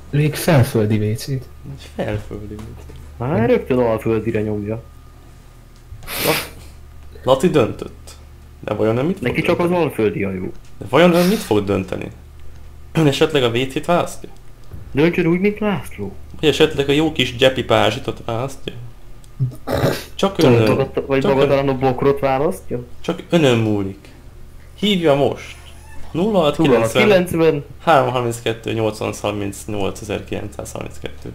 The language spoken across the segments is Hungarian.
Még felföldi WC-t. Egy felföldi. Már rögtön alföldire nyomja. Laci döntött. De vajon nem mit fog Neki csak az dönteni? alföldi a jó. De vajon nem mit fog dönteni? Ön esetleg a WC-t választja? Döntsön úgy, mint László. Vagy esetleg a jó kis Gyepi pázsitot választja? Csak önön, Vagy magadalán a bokrot választja? csak önön múlik. Hívja most! 0690 90. 332 838 1932.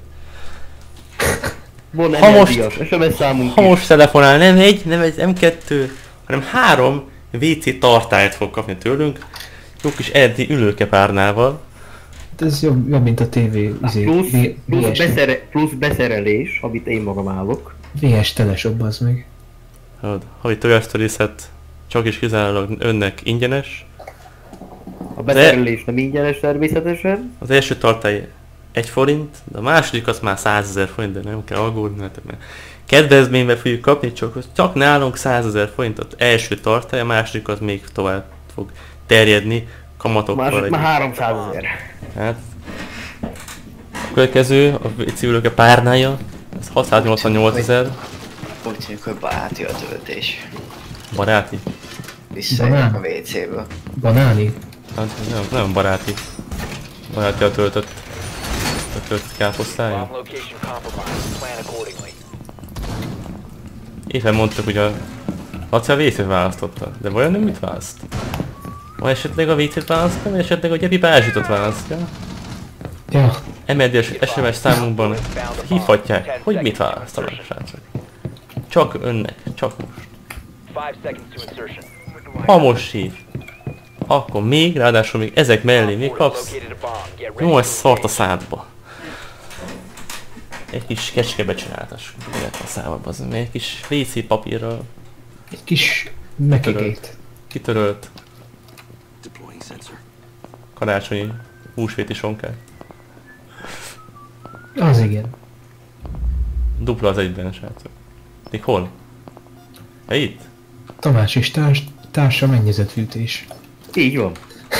Von Ha most- Energias, SMS számunk Ha is. most telefonál, nem egy, nem egy M2, hanem 3 WC tartályt fog kapni tőlünk. Jó kis eredeti ülőkepárnával. Hát ez jobb mint a TV Plusz beszerelés, amit én magam állok. VS teleshop, az meg. Havi tojasztorészet csak is kizárólag önnek ingyenes. A beszerelés nem ingyenes természetesen. Az első tartály 1 forint, de a második az már 100 000 forint, de nem kell aggódni, mert kedvezménybe fogjuk kapni, csak nálunk 100 000 forintot első tartály, a második az még tovább fog terjedni kamatokkal. Másik már 300 000. Hát, a következő, a civilőke párnája, ez 688 000 Úgy tűnik, hogy baráti a töltés. baráti. Visszajönnek a WC-ből. Banáni. Hát, nem baráti. Baráti a töltött káposztája. Éppen mondtuk, hogy a Laci a WC-t választotta, de vajon nem mit választ? Vagy esetleg a WC-t választja, vagy esetleg a Gyepi pázsitot választja? Ja, MLD-es SMS számunkban hívhatják, hogy mit választanak, srácok. Csak önnek, csak most. Ha most hív, akkor még, ráadásul még ezek mellé még kapsz 8 szart a szádba. Egy kis kecskébe csináltas, a szába, az egy kis WC papírral egy kis mekigét. kitörölt karácsonyi húsvéti sonkát. Az igen. Dupla az egyben, srácok. Még hol? Ja, itt? Tamás és társa mennyezetfűtés. Így van.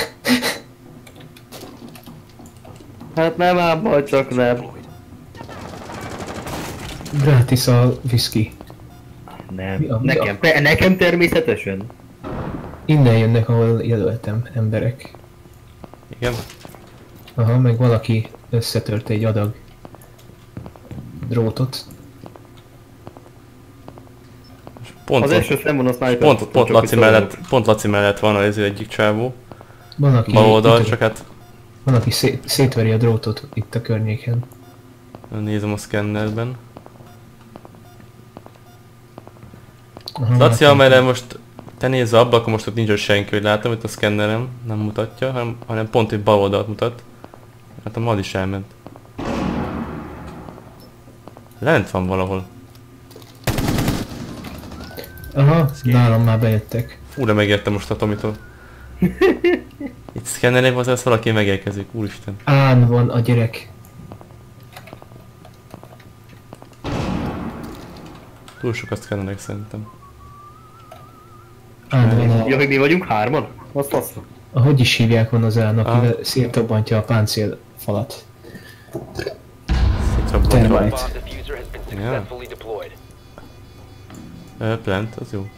Hát nem ám, majd csak nem. Gratis a whisky. Nem. Nekem természetesen. Innen jönnek, ahol jelöltem emberek. Igen? Aha, meg valaki összetört egy adag drótot. Pont, Az első nem van a sniper. pont Laci mellett van az egyik csávó. Van, aki, Bal oldal, csak hát van, aki szétveri a drótot itt a környéken. nézem a szkennerben. Aha, Laci, amerre most te nézz abba, akkor most ott nincs ott senki, hogy látom, hogy a szkennerem nem mutatja, hanem pont egy bal oldalt mutat. Hát a MAD is elment. Lent van valahol. Aha, nálam már bejöttek. Fú, de megértem most a Tomitól. Itt szkennerek az, valaki megérkezik, úristen. Án van a gyerek. Túl sokat szkennerek szerintem. Án van Ja, a... hogy mi vagyunk hárman? Azt faszom. Hogy is hívják, van az án, akivel széttobbantja a páncélfalat. Termite. Ja. Plant, az jó.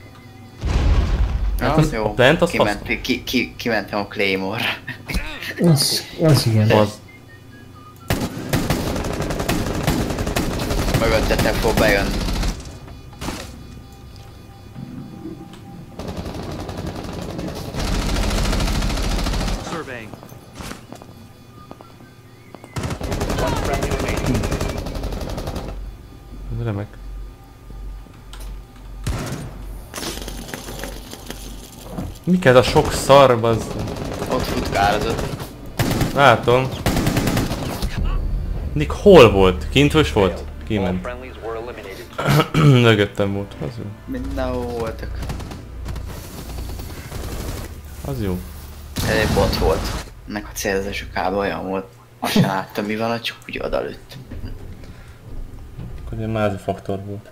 Na, az jó. A plant az Kimentem a Claymore-ra. Az igen. Az. Mögöttetek fog bejönni. Ez remek. Mik ez a sok szar, bazd? Ott futkározott. Látom. Nick hol volt? Kint is volt? Kiment. Mögöttem volt. Az jó. Mindenhol voltak. Az jó. Ez egy bot volt. Ennek a célzása kb. Olyan volt. Azt sem láttam mi van, csak úgy odalőtt. Akkor ilyen mázi faktor volt.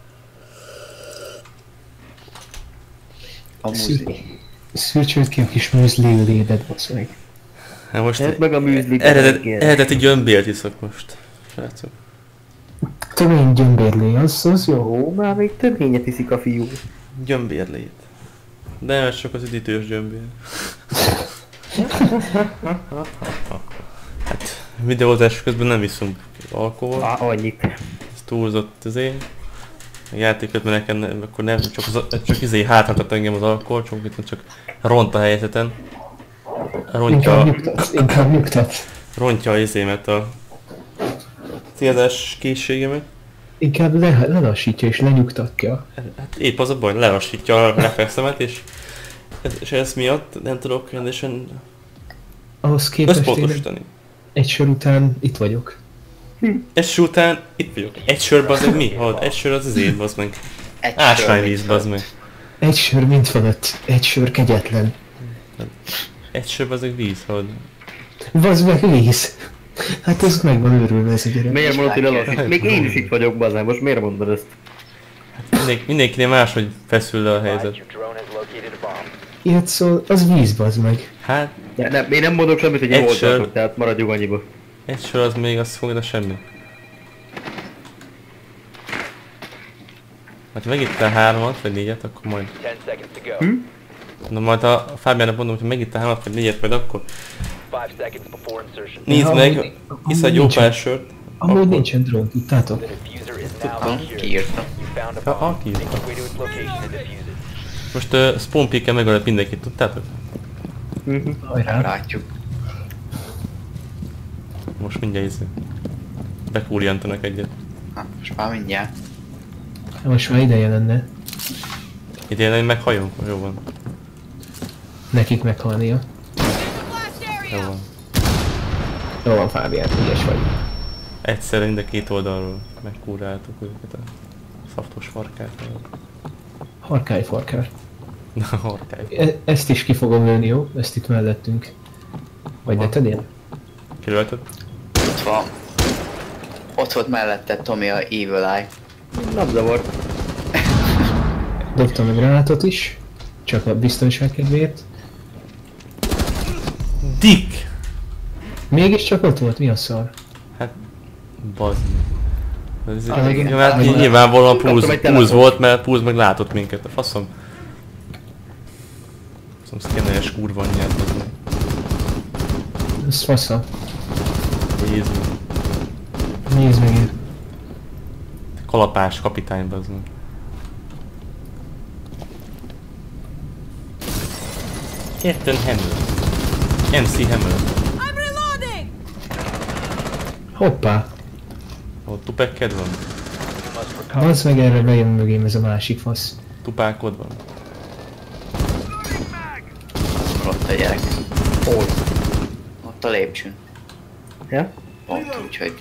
A muzi. Szürcsölt ki a kis műzli lédet, basz meg. Hát most Hát meg a műzlik. eredeti gyömbért iszok most. Srácok. Tömény gyömbérlé, az jó. Ó, már még többényet iszik a fiú. Gyömbérlét. De ez csak az üdítős gyömbér. Hát videózás közben nem iszunk alkohol. Annyit. Ez túlzott azért. A játék közben nekem akkor nem csak izé hátratott engem az alkohol, csak ront a helyzeten. Inkább nyugtat. Rontja az izémet a célzás készségemet. Inkább lelassítja és lenyugtatja. Hát épp az a baj, lelassítja a reflexemet és ez miatt nem tudok rendesen Ahhoz képest összpontosítani. egy sor után itt vagyok. Egy sor után itt vagyok. Egy sör bazd mi? Hallod, egy sör az izé bazd meg. Ásványvíz bazd meg. Egy sör mint fölött, egy sör kegyetlen. Egy sör bazd meg víz, hallod. Bazd meg víz. Hát ez meg van őrülve ez a gyerek. Miért mondod, hogy lelassít? Még én is itt vagyok, bazdmeg, most miért mondod ezt? Mindenkinél máshogy feszül le a helyzet. Ilyet szól, az víz bazd meg. Hát, Én nem mondok semmit, hogy Egy jól sör. tartok, tehát maradjunk annyiba. egy sör az még azt fogja, de semmi. Hát ha megittál 3-at vagy 4-et, akkor majd... Na majd a Fábiának mondom, hogy megittál 3-at vagy 4-et, majd akkor... Nézd meg, isz egy jó pár sört. Amúgy nincsen drón, tudtátok? Kiírtam. Kiírta. Most spawn pick-el megölt mindenkit, tudtátok? Hajrá. Látjuk. Most mindjárt izé. Bekúrjantanak egyet. Hát most már mindjárt. Most már ideje lenne Idén én meghajunk, jó van. nekik meghalnia. Jó van. Jó van Fábián, ügyes vagy. Egyszerre mind a két oldalról megkúráltuk őket a szaftos farkát. Harkály farkár. Na, harkály. Ezt is ki fogom lőni, jó? Ezt itt mellettünk. Vagy ne tegyél? Kilölted? Ott van. Ott volt mellette Tomi a Evil Eye. Napzavar. Dobtam a gránátot is. Csak a biztonság kedvéért. Dick! Mégiscsak ott volt, mi a szar? Hát, bazd meg. Ez, Ah, igen. ja, hát Ah, nyilvánvalóan Kaptam egy Pulz telefont. volt, mert Pulz meg látott minket, a faszom. Faszom, szkenneres kurva anyját, bazd meg. Ez fasza. Jézus. Nézd meg itt. Kalapás kapitány, bazd meg. Captain Hammer. MC Hammer. Hoppá! Ott tupekked van? Bazd meg, erre bejön mögém ez a másik fasz. Tupákod van? Ott a gyerek. Hol? Ott a lépcsőn. Ja? Pont úgy, hogy...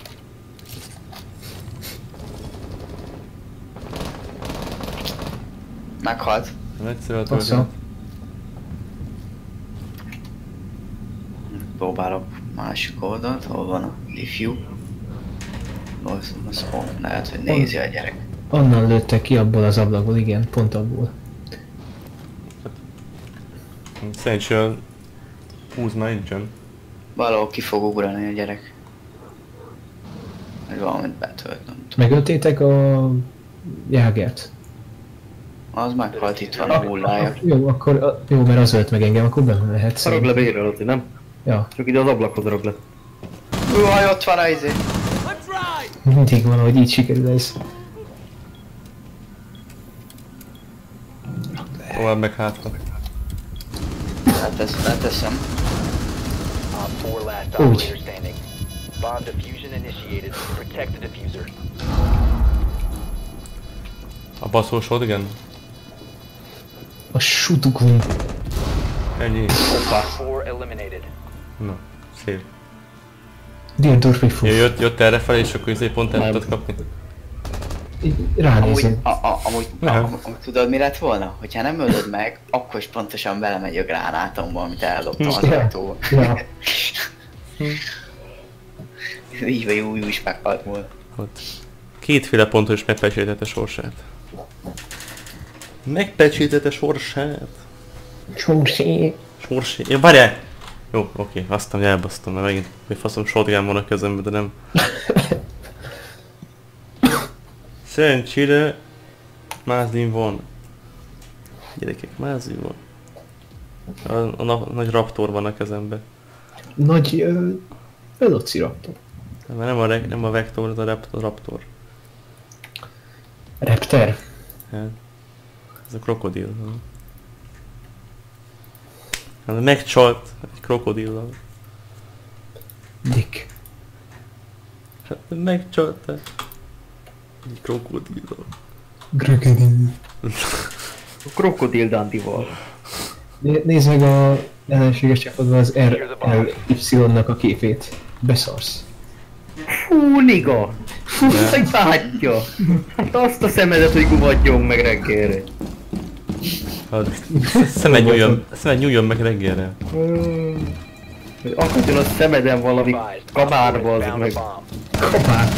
Meghalt. Nem egyszerű a Fasza. történet. Próbálok másik oldalt, hol van a ifjú. Az pont lehet, hogy nézi a gyerek. Onnan lőttek ki abból az ablakból, igen, pont abból. Szerencsére Pulz már nincsen. Valahol ki fog ugrani a gyerek. Vagy valamit betölt, nem tudom. Megöltétek a jágert? Az meghalt, itt van a hullája. Jó, akkor jó, mert az ölt meg engem, akkor benne lehet Szarog le bérre alatt, nem? Ja, Csak ide az ablakhoz rag le. Uaj, ott van a izé. mindig van, hogy így sikerül ez. Tovább meg hátra. Hát ezt leteszem. Úgy. A baszós igen? A sutukun. Ennyi. Na, szép. Dirdorf vagy fuf. Jött erre felé és akkor izé pont el tudod kapni. Ránézem. Amúgy Nem. tudod mi lett volna? Hogyha nem ölöd meg, akkor is pontosan belemegy a gránátomba, amit eldobtam az Ja. ajtóba. Ja. Így vagy úgy is meghalt volna. Ott. Kétféle ponton is megpecsétette sorsát. Megpecsétette sorsát. Csósé. Sorsé. Ja, várjál! Jó, oké, aztán elbasztam, mert megint egy faszom shotgun van a kezemben, de nem. Szerencsére Mázlin van. Gyerekek, Mázlin van. A nagy raptor van a kezemben. Nagy velociraptor. Mert nem a vektor, az a raptor. Raptor? Hát, ez a krokodil. Hát megcsalt egy krokodillal. Dick. Hát megcsalt egy krokodillal. Krokodil. Krokodil Dandival. Nézd meg a ellenséges csapatban az RLY-nak a képét. Beszarsz. Fú, niga! Fú, egy bátyja! Hát azt a szemedet, hogy guvadjon meg reggelre. Hát, szemed nyúljon meg reggelre. Akadjon a szemeden valami kabárba az meg. Kapát!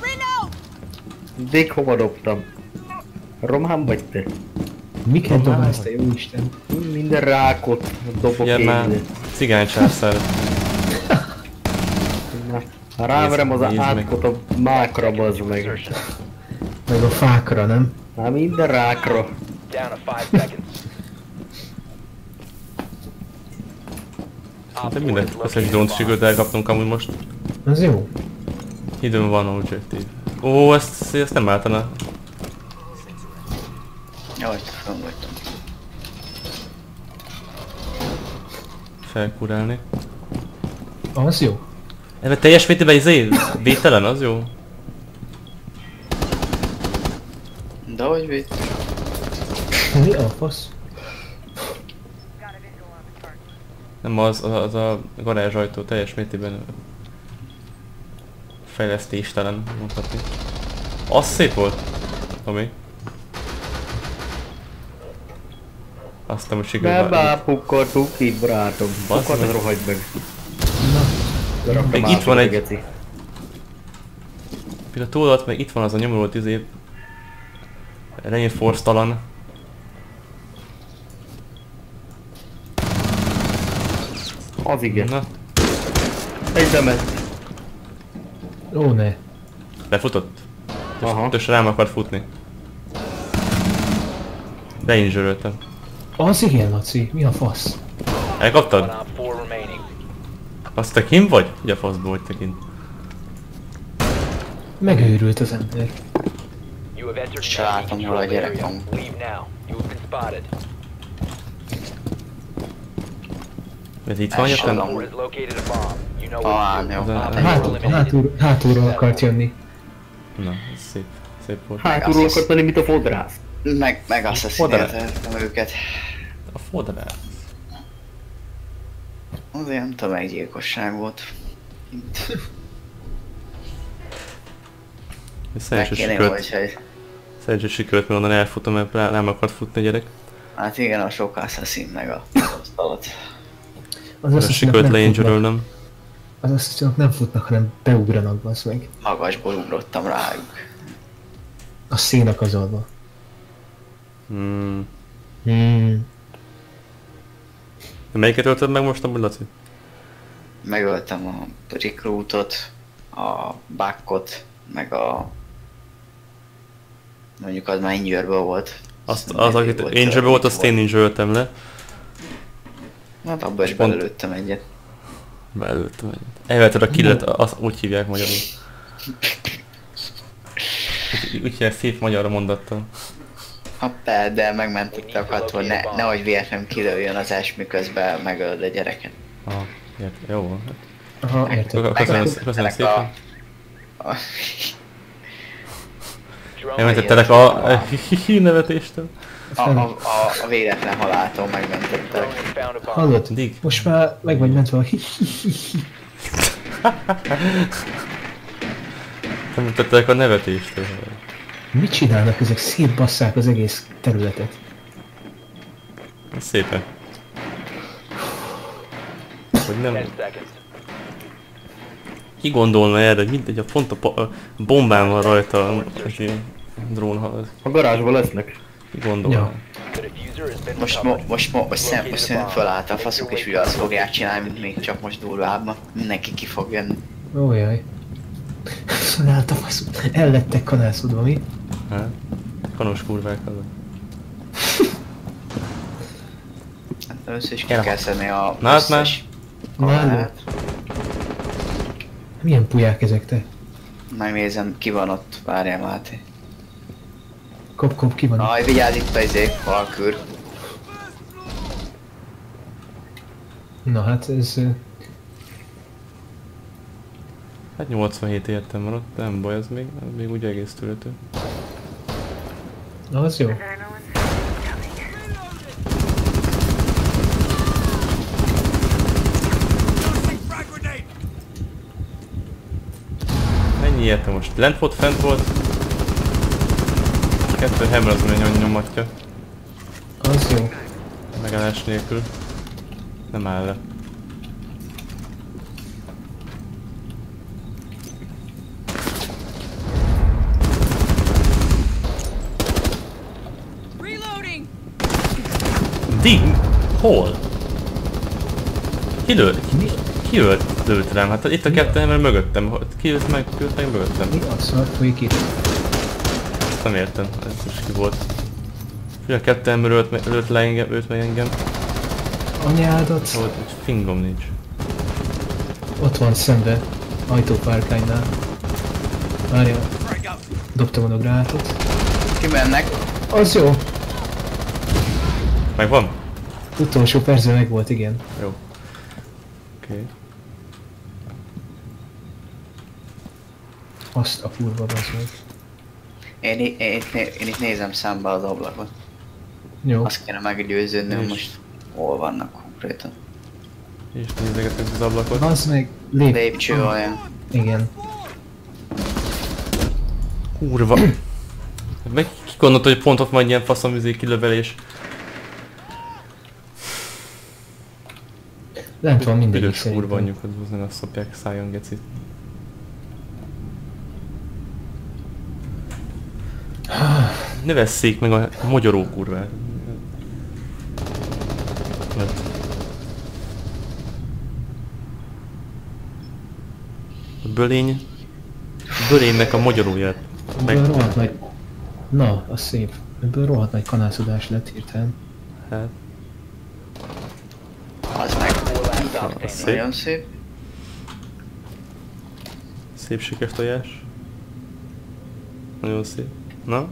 Dick, hova dobtam? Román vagy te? Miket dobálsz te, jó Isten? Minden rákot dobok Ilyen már én. cigánycsászár. Ha ráverem az Nézd meg. átkot a mákra, bazd meg. Meg a fákra, nem? Hát minden rákra. Down to 5 seconds. Hát minden összes drónt sikerült elkaptunk amúgy most. Az jó. Hidden van objective. Ó, ezt nem álltana. Jaj, fönn voltam. Felkurálni. Az jó. Ebben teljes mértékben izé, védtelen, az jó. De hogy vitt? Mi a fasz? Nem az a garázsajtó teljes mértékben fejlesztéstelen mondhatni. Az szép volt, Tomi. Aztán most sikerült. Bebápukkoltuk ki, barátom. Basz Pukkat meg. az rohagy meg. Na, Még itt van egy... Még a túlolt, meg itt van az a nyomorult izé... Reinforce-talan. Az igen. Na, Egy demet. ó ne. befutott. Aha. És rám akart futni. Beinzsöröltem. Az igen, Laci, mi a fasz? Elkaptad? One op 4 remaining. Azt te kint vagy? Ugye a faszból vagy te kint? Megőrült az ember. You have entered Se an látom, enemy hol a controlled gyerek area. van. Leave now. You have been spotted. Ez itt van Első jöttem? van. Four has located a bomb. You know Talán what jó. Az a- Hátulról akart jönni. Na, ez szép. Szép volt. Hátulról akart menni, mint a fodrász. Meg asszaszínáltam őket. A fodrás. Azért nem tömeggyilkosság volt. Meg kéne jó, Szerencsés sikerült, mert onnan elfutom, mert nem akart futni a gyerek. Hát igen, a sok asszaszín meg a asztalat. Az Mert sikerült leinzsörölnöm. Az asszaszínok nem futnak, hanem beugranak, basz meg. Magasból ugrottam rájuk. A szénakazalba. Melyiket öltöd meg most amúgy, Laci? Megöltem a recruitot, a backot, meg a... Mondjuk az már injured-ből volt. Az, akit injured volt, azt én injured-öltem le. Hát abba is Pont- belőttem egyet. Beelőttem egyet. Elvetted a killet, azt úgy hívják magyarul. Úgy hívják szép magyar mondattal. Hoppá, de megmentette a katól, nehogy véletlenül kilőjön az est, miközben megöld a gyereket. Aha, jó van. Aha, érted. Köszönöm Megmentettelek szépen. a- Drone Elmentettelek a nevetéstől. a véletlen haláltól megmentettek. drone has found a bomb. Hallod? Dig. Most már meg vagy mentve a Elmentettelek a nevetéstől. Mit csinálnak ezek? Szétbasszák az egész területet. Szépen. Hogy nem... 10 seconds. Ki gondolna erre, hogy mindegy, a bombám van rajta, és ilyen drón halad. A garázsban lesznek. Ki gondolja? The diffuser has been recovered. Most szerintem fölállt a faszuk, és ugye azt fogják csinálni, mint még csak most durvábban. Mindenki ki fog jönni. Ó jaj. Szonállt a faszú. El lettek kanászodva, mi? Hát? Kanos kurvák azok. Hát először is ki kell szedni a Na, hát összes Már kamerát. milyen puják ezek te? Megnézem, ki van ott, várjál Máté. Kop, ki van? Aj, vigyázz itt a izé, Valkür. Na hát ez... Hát 87 értem van ott, de nem baj, ez még úgy egész tűrhető. Az jó. Mennyi érte most? Lent volt, fent volt? Kettő hammer az olyan nyomatja. Az jó. Megállás nélkül. Nem áll le. Ding! Hol? Ki lőtt rám? Hát itt a kettő ember mögöttem. Ki lőtt meg mögöttem? Mi a szar folyik itt? Ezt nem értem, ez most ki volt. Ugye a kettő ember ölt meg engem. Anyádat. Volt, egy fingom nincs. Ott van szembe. Ajtópárkánynál. Várjál. Dobtam a gránátot. Kimennek. Az jó. Megvan? Utolsó percben meg volt, igen. Jó. Oké. Azt a kurva bazd meg. Én itt nézem szembe az ablakot. Jó. Azt kéne meggyőződni, hogy És? most hol vannak konkrétan. És nézegetünk az ablakot. Bazd meg. Lép. Lépcső olyan. Igen. Kurva. Meg ki gondolta, hogy pont ott van ilyen faszomüzé kilövelés. Lent van mindegyik Büdös kurva szerintem. anyjukat húzni, azt szopják szájon gecit. Ne vesszék meg a mogyoró kurvát. Mert... A bölénynek a mogyoróját. Ebből rohadt nagy... Na, az szép. Ebből rohadt nagy kanászodás lett hirtelen. Hát, Az meg. az szép. Nagyon szép. Szép sikes tojás. Nagyon szép. Na?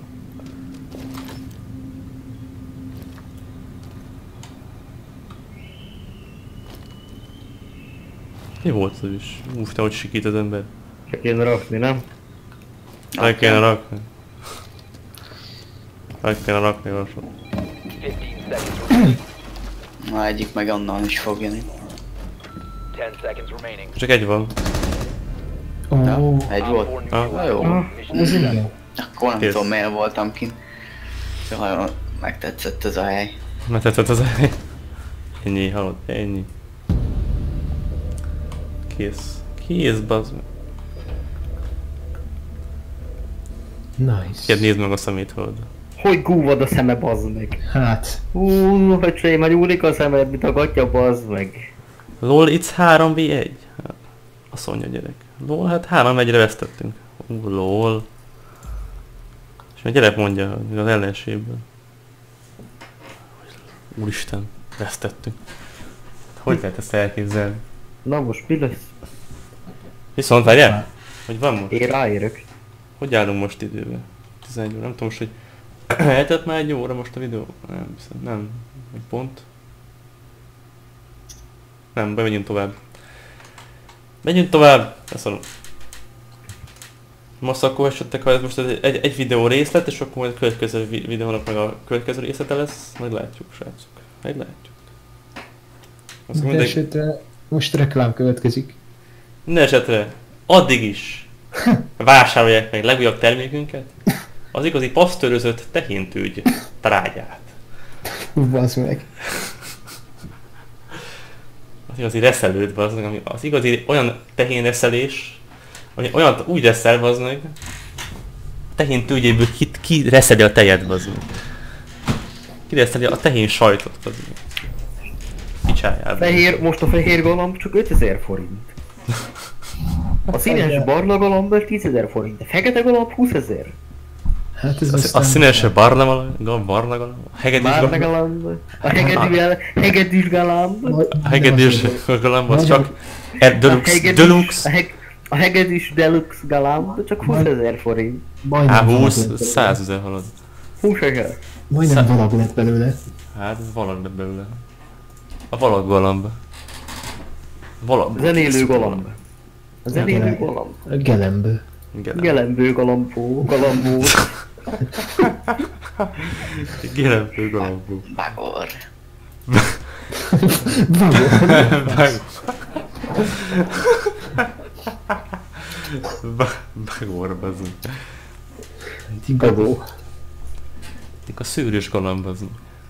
Mi volt az is? Úgy, te hogy sikít az ember. Csak kéne rakni, nem? Meg kéne rakni. Meg kéne rakni lassan. 15 seconds remaining. Na egyik meg onnan is fog jönni. 10 seconds remaining. Csak egy van. Ó, Ja, egy Op volt. 4 Ah. Na jó. neutralized. ez igen. Akkor nem Kész. tudom miért voltam kint. Szóval nagyon megtetszett ez a hely. Mert tetszett az hely. Ennyi, hallod? Ennyi. Kész. Kész, bazd meg. Nice. Kérd, nézd meg a szemét, hallod. Hogy gúvad a szeme, bazd meg. Hát. Öcsém, már nyúlik a szemed, mint a gatya, bazd meg. LOL, it's 3v1. Azt mondja a gyerek. LOL, hát 3v1-re vesztettünk. LOL. És a gyerek mondja az ellenségből. Úristen, vesztettünk. Hogy lehet ezt elképzelni? Na most mi lesz? Viszont várjál? Hogy van most? Én ráérök. Hogy állunk most időben? 11 óra, nem tudom most, hogy eltelt már egy óra most a videó? Nem, nem. Egy pont. Nem, bemegyünk tovább. Menjünk tovább! Beszalom. Most akkor esettek, ha ez most egy videó részlet, és akkor majd a következő videónak meg a következő részlete lesz, majd látjuk, srácok. Majd látjuk. Azt Minden esetre most reklám következik. minden esetre, addig is vásárolják meg legújabb termékünket, az igazi pasztőrözött tehéntőgy trágyát. Bazd meg. Az igazi reszelőd, az igazi olyan tehénreszelés, hogy olyan úgy reszel, bazd meg, tehén tőgyéből ki reszeli a tejet, bazd meg. Kireszteli a tehén sajtot az picsájában. Most a fehér galamb csak 5000 forint. A színes barna galamb 10.000 forint. A fekete galamb 20.000. Hát ez A aztán... színes barna galamb, a hegedűs Barna galamb. galamb. A hegedűs galamb. A hegedűs galamb az csak deluxe. A hegedűs deluxe galamb csak 20.000 forint. Hát Majdnem 20, valag lett 100 000 halad. 20.000. Majdnem valag lett belőle. Hát ez valag lett belőle. A valag galamb. Valag. Zenélő galamb. A zenélő galamb. A gelembő. Gelembő galambó. Galambó. Gelembő galambó. Bagor. Bagor, bazdmeg. Gagó. A szőrös galamb az.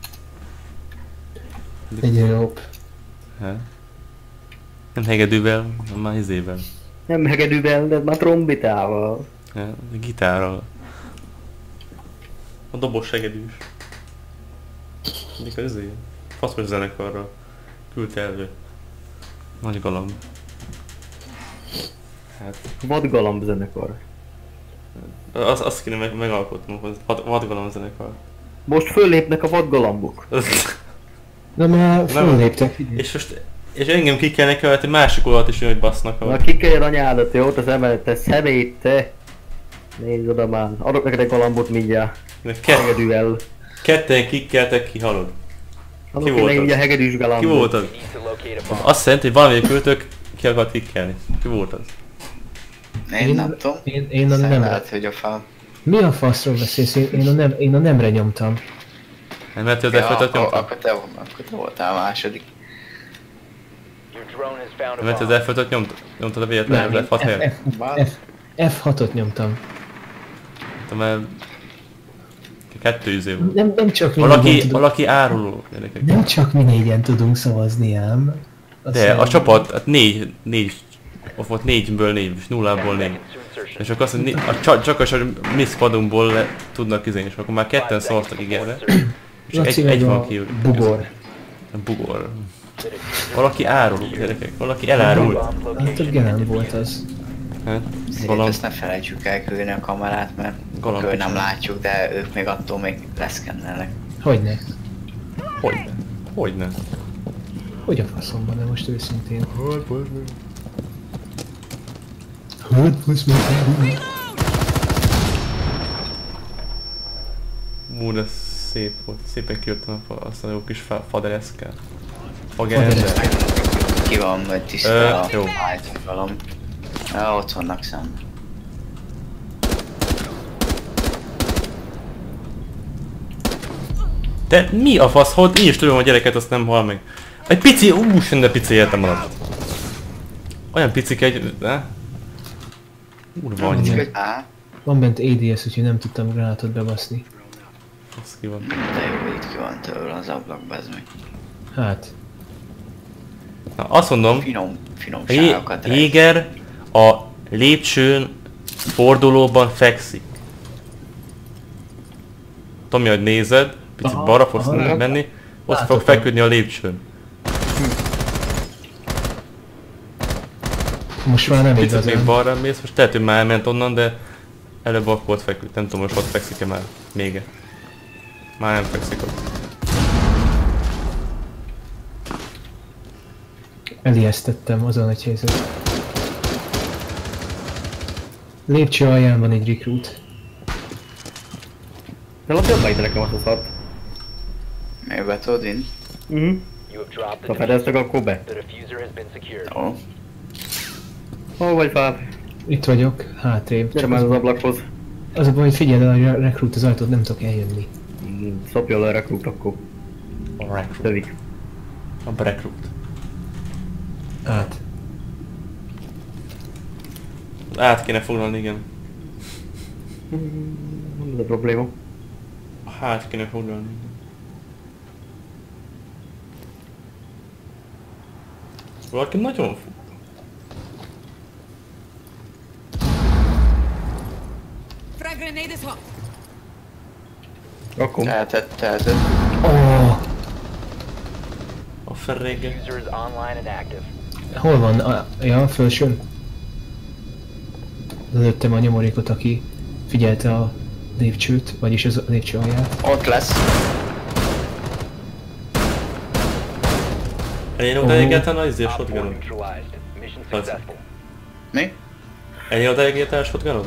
Egyre jobb. Hát. Nem hegedűvel, hanem már izével. Nem hegedűvel, de már trombitával. Ja, gitárral. A dobos hegedűs. Mikor izé? Faszmos zenekarra küldte elő. Nagy galamb. Hát. Vadgalamb zenekar. Azt kéne megalkotnunk, hogy vadgalamb zenekar. Most föllépnek a vadgalambok. Na már fölléptek. És engem ki kell neki, hogy másik oldalt is jön, hogy basznak. Na kikeljen anyádat, jó? Az emelet, te szemét, te! Nézd oda már. Adok neked egy galambot mindjárt. Hegedűvel. Ketten kikkeltek, ki halod. Adok Ki neki volt mindjárt az? hegedűs Ki galambot. volt az? Need to locate a bomb. Azt jelenti, hogy valamelyik küldtök ki akart kikkelni. Ki volt az? Én nem tudom. Én a nem... Lehet, hogy a fal. Mi a faszról beszélsz? Én a nemre nyomtam. Nem mert az F5-öt nyomtad? Akkor te voltál a második. Your drone has found a Nem mert bomb. az F5-öt nyomtad a véletlenül az F6 helyet? F6-ot nyomtam. Mert... Kettő izé volt. Nem csak mi négyen tudunk... Valaki áruló, gyerekek. Nem csak mi négyen tudunk szavazni ám. De a csapat, hát négy, ott volt 4-ből 4, és 0-ból 4. Seconds to insertion. És akkor azt mondja, csak a mi squadunkból tudnak izélni, és akkor már ketten szóltak igenre. És Laci egy meg van a ki. bugor. A bugor. Valaki árul, gyerekek, valaki elárult. Hát a gelem volt az. Hát, Szép, galamb. ezt ne felejtsük elküldeni a kamerát, mert Galamb. akkor nem látjuk, de ők még attól még leszkennelnek. Hogyne? Hogyne? Hogyne? Hogy a faszomban, de most őszintén. Hát, most meg. Ú, de szép volt. Szépen kijöttem azt a jó kis fadereszkel. Fadereszkel. Fagereszkel. Ki van, vagy tiszta a jó. galamb. Ja, ott vannak szemben. De mi a fasz? Hogy én is tudom, a gyereket azt nem hal meg. Egy pici, de pici életem maradt. Olyan picike egy... Ne? Úrva annyi. Á, Van bent ADS, úgyhogy nem tudtam gránátot bebaszni. Az ki van. de jó, itt ki van tőle az ablak, bezd meg. Hát. Na, azt mondom, Finomságokat rejt. Jéger a lépcsőn fordulóban fekszik. Tomi, hogy nézed, picit Aha, balra fogsz aha. menni, ott fog Láthatom. feküdni a lépcsőn. Most már nem Picit még igazán. balra mész, most lehet, hogy már elment onnan, de előbb akkor ott feküdt, nem tudom, most ott fekszik-e már még -e. Már nem fekszik ott. Elijesztettem, azon egy helyzet. Lépcső alján van egy recruit. De lapja adj nekem azt a szart. Még be tudod vinni? Mhm. You have dropped Ha the fedeztek, akkor be. The diffuser has been secured. Jó. Hol vagy, Fáb? Itt vagyok, hátrébb. Gyere már az ablakhoz. Az a baj, hogy figyeld el, a recruit az ajtót, nem tudok eljönni. Szopja le a rekrút, akkor A recruit. tövik. A recruit. Át. Át kéne foglalni, igen. Nem ez a probléma. Hát kéne foglalni. Valaki nagyon fut. Frag grenade is hot. Akkor Teheted. Oh, A ferrége. User is online and active. hol van? Ja, a felsőn? Lőttem a nyomorékot, aki figyelte a lépcsőt, vagyis az a lépcső alját. Ott lesz. Ennyi oda egyáltalán az a shotgunod? Neutralized. Mission That's- successful. Mi? Ennyi oda egyáltalán a shotgunod?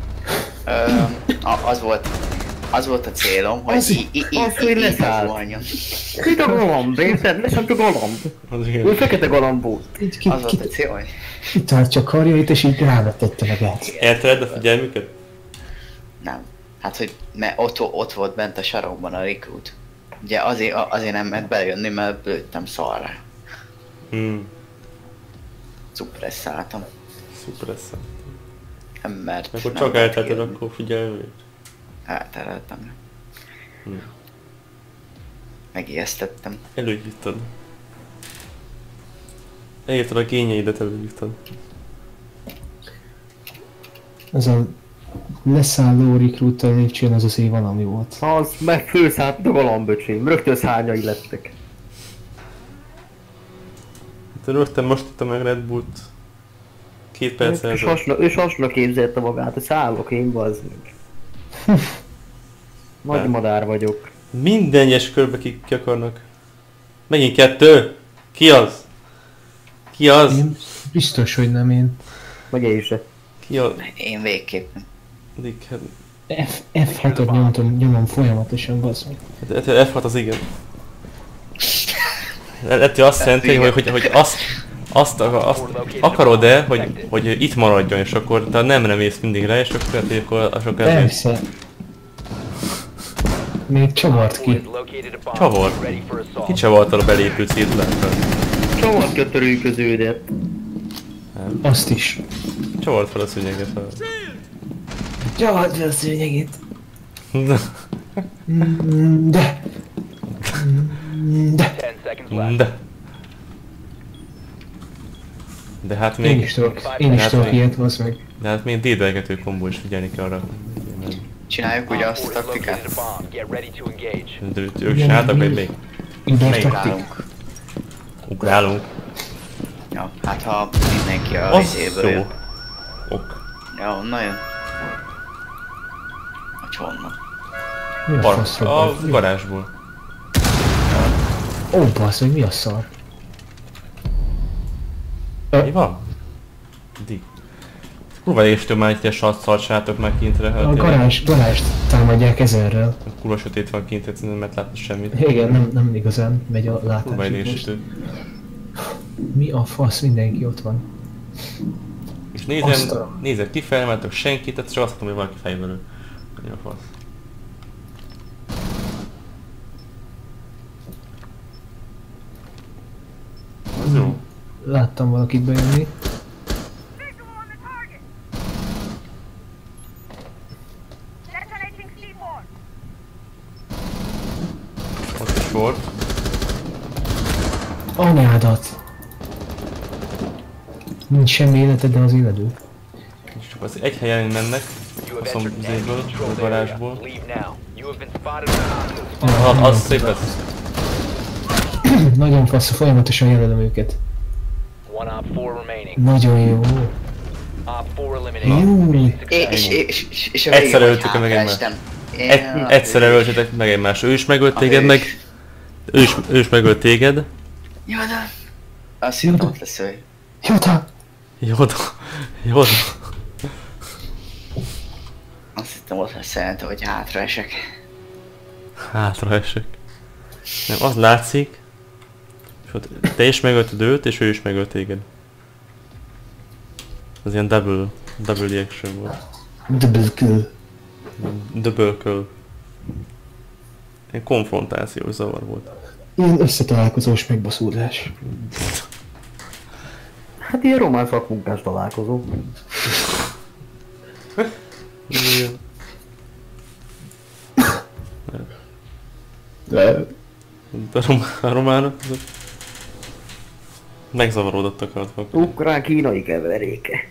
Az volt a célom, hogy Az, hogy leszállt. rohanjon. Itt a galamb, érted? Leszállt a galamb. Az Ő igen. fekete galamb volt. Így Az volt a cél, hogy... kitart csak karjait, és így rávetette magát. Eltered a figyelmüket? Nem. Hát, hogy mert ott volt bent a sarokban a recruit. Ugye azért nem mert bejönni, mert lőttem szarra. Szupresszáltam. Szuper lesz. Nem mert... Akkor nem csak mert elteted kijönni. akkor figyelmét. Eltereltem. Hm. Megijesztettem. Előhívtad. Elírtad a gényeidet, előhívtad. Az a leszálló recruit a lépcsőn, az azért valami volt. Az meg főszállt a galamböcsém. Rögtön szárnyai lettek. Te rögtön most ittam meg Red Bullt. 2 perc ezelőtt. Ő sasna képzelte magát, a szállok én, bazd meg. Nagy Nem. madár vagyok. Minden egyes körbe ki akarnak. Megint 2! Ki az? Ki az? Én biztos, hogy nem én. Meg én se. Ki az? Én végképp nem. F6-ot nyomom folyamatosan, bazd meg. F6 az igen. Ettől azt jelenti, hogy azt akarod-e, hogy itt maradjon, és akkor te nem mész mindig rá, és akkor lehet, hogy akkor Persze. Még csavart ki. Located a bomb. Csavar. Ready for assault. Kicsavartad a belépő cédulánkkal. Csavart kötörő köződet. Azt is. Csavart fel a szőnyeget fel. Csavart fel a szőnyegét. De. De. 10 seconds left. De hát Én még... is tudok még- ilyet, bazd meg. De hát még dédelgető kombó is figyelni kell arra. Csináljuk ugye Op azt a 4 has located taktikát. a bomb. Get ready to engage. De ők csináltak, vagy még? Iber Melyik taktik. Ugrálunk. Ugrálunk. Ja, hát ha mindenki a Az részéből jó. jön. Ok. Ja, onnan jön. Vagy honnan? Mi a fasz A robbanт? garázsból. Ó, bazd meg, mi a szar? Mi van? Di. Kurva éstől már egy ilyen szart csináltok már kintre. A garást támadják ezerrel. Kurva sötét van kint, egyszerűen nem lehet látni semmit. Igen, nem igazán megy a Kurva látás. most. idésítő. Mi a fasz, mindenki ott van. És Azt a- nézem kifelé, mert tök senkit, tehát csak azt mondom, hogy valaki fejből. Mi a fasz. Az jó. Láttam valakit bejönni. Ott is volt. Anyádat! Nincs semmi életed, de az éledő. És csak az egy helyen mennek. You have A entered an enemy szomszédből, a controlled area. garázsból. Leave now. You have been spotted by hostiles. Az szép lesz. Nagyon fasz, folyamatosan jelölöm őket. One op 4 remaining. Nagyon jó. Op 4 eliminated. Jó. Mission successful. És a Egyszer végén, hogy öltük meg egymást. hátraestem. Egyszer öltetek meg egymást. Ő is megölt téged, meg... Ő is megölt téged. Jó, de... Azt hittem ott lesz ő. Jota! Joda. Joda. Azt hittem ott lesz szerintem, hogy hátraesek. Hátraesek. Nem, az látszik, és ott te is megölted őt, és ő is megölt téged. Az ilyen double reaction volt. Double kill. Double kill. Ilyen konfrontációs zavar volt. Ilyen összetalálkozós megbaszódás. Hát ilyen román szakmunkás találkozó. Igen. De... A románok azok megzavarodottak a Ukrán-kínai keveréke.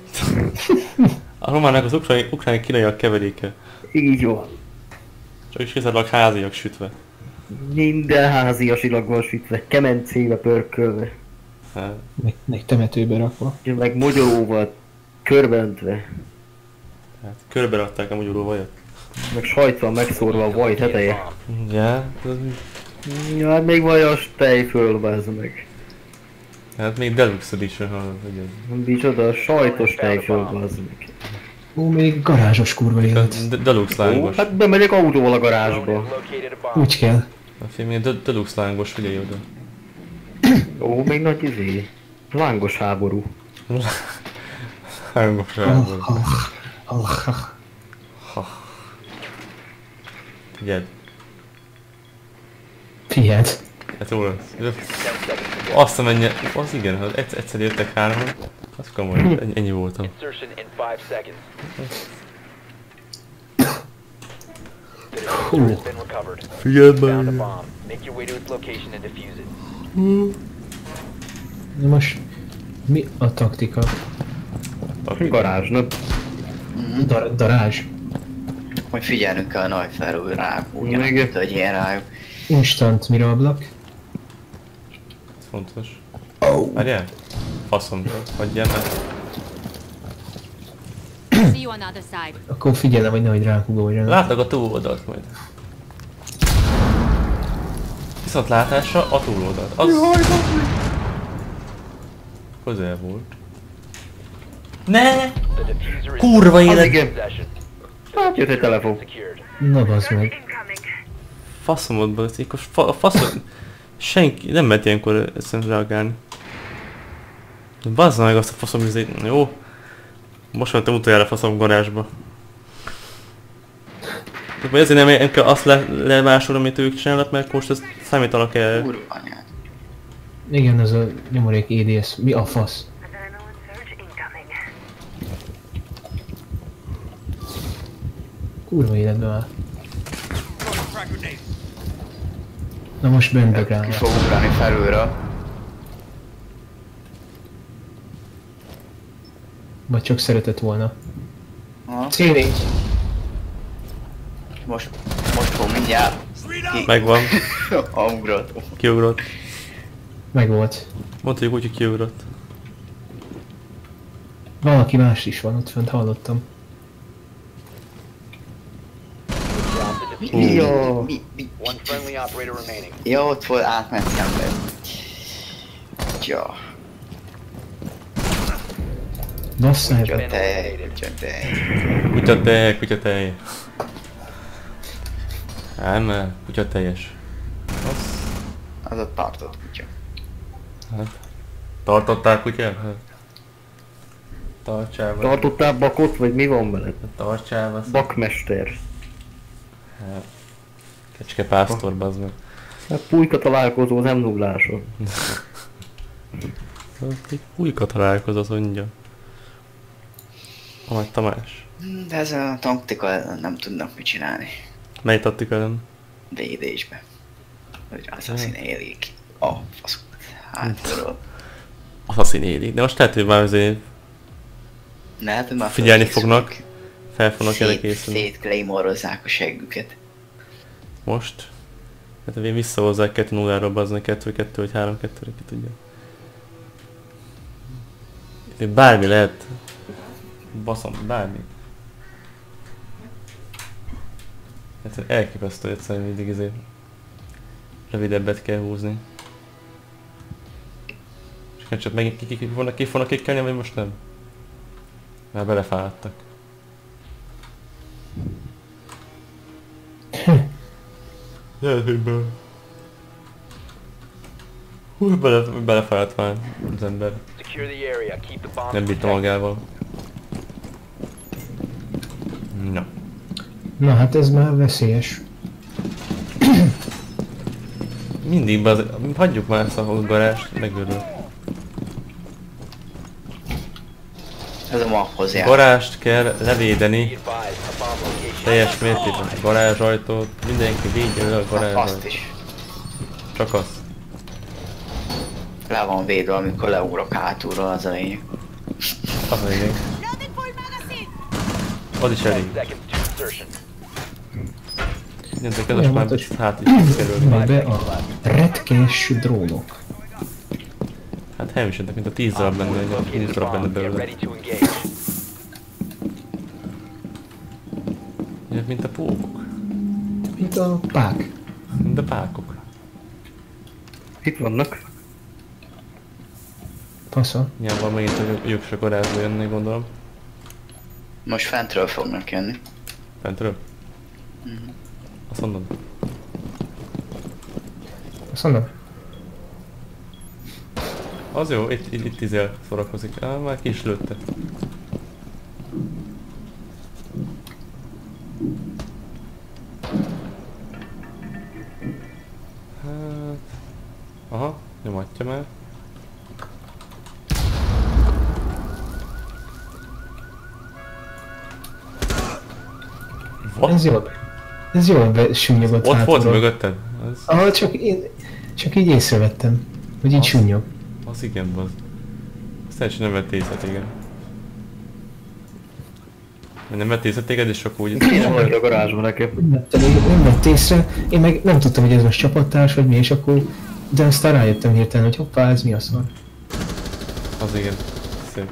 A románok az ukrán kínaiak keveréke. Így van. Csak is kizárólag háziak sütve. Minden háziasilag van sütve, kemencébe pörkölve, Hát, Meg temetőbe rakva. meg mogyoróval körbeöntve, hát körbe rakták a magyarul vajat. meg sajttal megszórva a vaj teteje. Ja, Ja, hát még vajas tejföl, bazd meg. hát még Deluxe Edition hallod, hogy Micsoda, sajtos tejföl, bazd meg. Ó, még garázsos kurva élet. ez. Deluxe Ó, lángos. hát bemegyek autóval a Drone garázsba. has located a bomb. Úgy kell. A film ilyen Deluxe lángos, figyelj oda. Ó, még nagy lángos háború. Lángos lángos. Figyeld, Figyeld. hát jó lesz. 10 seconds to go. Azt amennyi, az igen, ha egyszer jöttek hárman, az komoly, ennyi voltam. Insertion in 5 seconds. The Hú. diffuser has been recovered. Figyeld Found a meg! bomb. Make your way to its location and defuse it. Na most mi a taktika? Garázsnak. Darázs. Hogy figyelnünk kell a nagy felül rá, Igen. ugyanúgy, hogy ilyen rájuk. Instant mirablak. Ez fontos. Várjál? Faszom, hagyjál meg. See you on the other side. Akkor figyelem, hogy nehogy ránk ugorjanak. Látnak a túloldalt majd. Viszont látásra a túloldalt. Az... Közel volt. Ne! The diffuser is Kurva Az élet! igen. possession. Hát jött egy telefon. Secured. Na bazd meg. Faszomodban, faszom... Senki nem mert ilyenkor eszembe reagálni. Bazzza meg azt a faszom izét, jó? Most mentem utoljára faszom garázsba. Vagy azért nem kell azt lemásolni, amit ők csinálnak, mert most ez számítanak el. Kurva anyád. Igen, ez a nyomorék EDS. Mi a fasz? Kurva életben már. Na most bent Ki begrálnak. fog ugrani felülről. Vagy csak szeretett volna. Ha, C4. most fog mindjárt. Megvan, Ugrott. kiugrott. Megvolt. Mondhatjuk úgy, hogy kiugrott. Valaki más is van ott fönt, hallottam. Drop the diffuser. Ja. Mi? One friendly operator remaining. Ja, ott volt, átment szembe. Ja, Basszál. kutya tej, kutya tej. Kutya tej. Ám, kutya teljes. Az ott tartott kutya. Tartottál kutyát? Tartsál vele. Tartottál bakot, vagy mi van veled? Tartsál vele. Bakmester. Kecske pásztor, bazd meg. Hát pulyka találkozó az M0-áson. Egy újka találkozott, mondja. Majd Tamás. De ez a taktika ellen nem tudnak mit csinálni. Mely taktika ellen? Védésbe. Hogy Assassin élik. A faszot. Hátulról. Assassin élik. De most lehet, hogy már azért Lehet, hogy már figyelni felkészülnek. fognak. Fel fognak erre készülni. Szétclaymorozzák a seggüket. Most? Hát én visszahozzák 2-0-ra, bazd meg 2-2 vagy 3-2-re, ki tudja. Itt bármi lehet. Baszom, bármi. Egyszerűen elképesztő, egyszerűen mindig izé rövidebbet kell húzni. És csak megint ki fognak kikkelni, vagy most nem? Már belefáradtak. Lehet, hogy bele... Hú, belefáradt már az ember. Secure the area. Keep the bomb Nem bírta magával. Na. Na hát ez már veszélyes. Mindig hagyjuk már ezt a garást, megőrül. Ez a maphoz jár. Garást kell levédeni, Be advised, a bomb location. teljes mértékben a garázsajtót, mindenki védje le a Azt garázsajtót. is. Csak azt. Le van védve, amikor leugrok hátulról, az a lényeg. Az a lényeg. Loading full magazine. Az is 10 elég. seconds to insertion. Nézzük, ez már hát is kerül. Majd be a retkes drónok. Hát helyesednek, mint a 10 darab benne, vagy a 20 darab benne Get belőle. ready to engage. Mint a pókok. Mint a pák. Mint a pákok. Itt vannak. Fasza. Nyilván megint a lyuksra korázba jönni, gondolom. Most fentről fognak jönni. Fentről? Azt mondod? Azt mondom. Az jó, itt izél szórakozik. Már ki is lőtte. Hát... Aha, nyomatja már. Ez jól. Ez jól súnyogott Ott volt hátulról. mögötted? Az, Csak így észrevettem, hogy így súnyog. az igen, az. Azt teljesen nem vett észre téged. Nem vett észre téged, és csak úgy... Kéne valaki a garázsban nekem. Nem vett észre, én meg nem tudtam, hogy ez most csapattárs vagy mi, és akkor... De aztán rájöttem hirtelen, hogy hoppá, ez mi a szar. Az igen. Szép.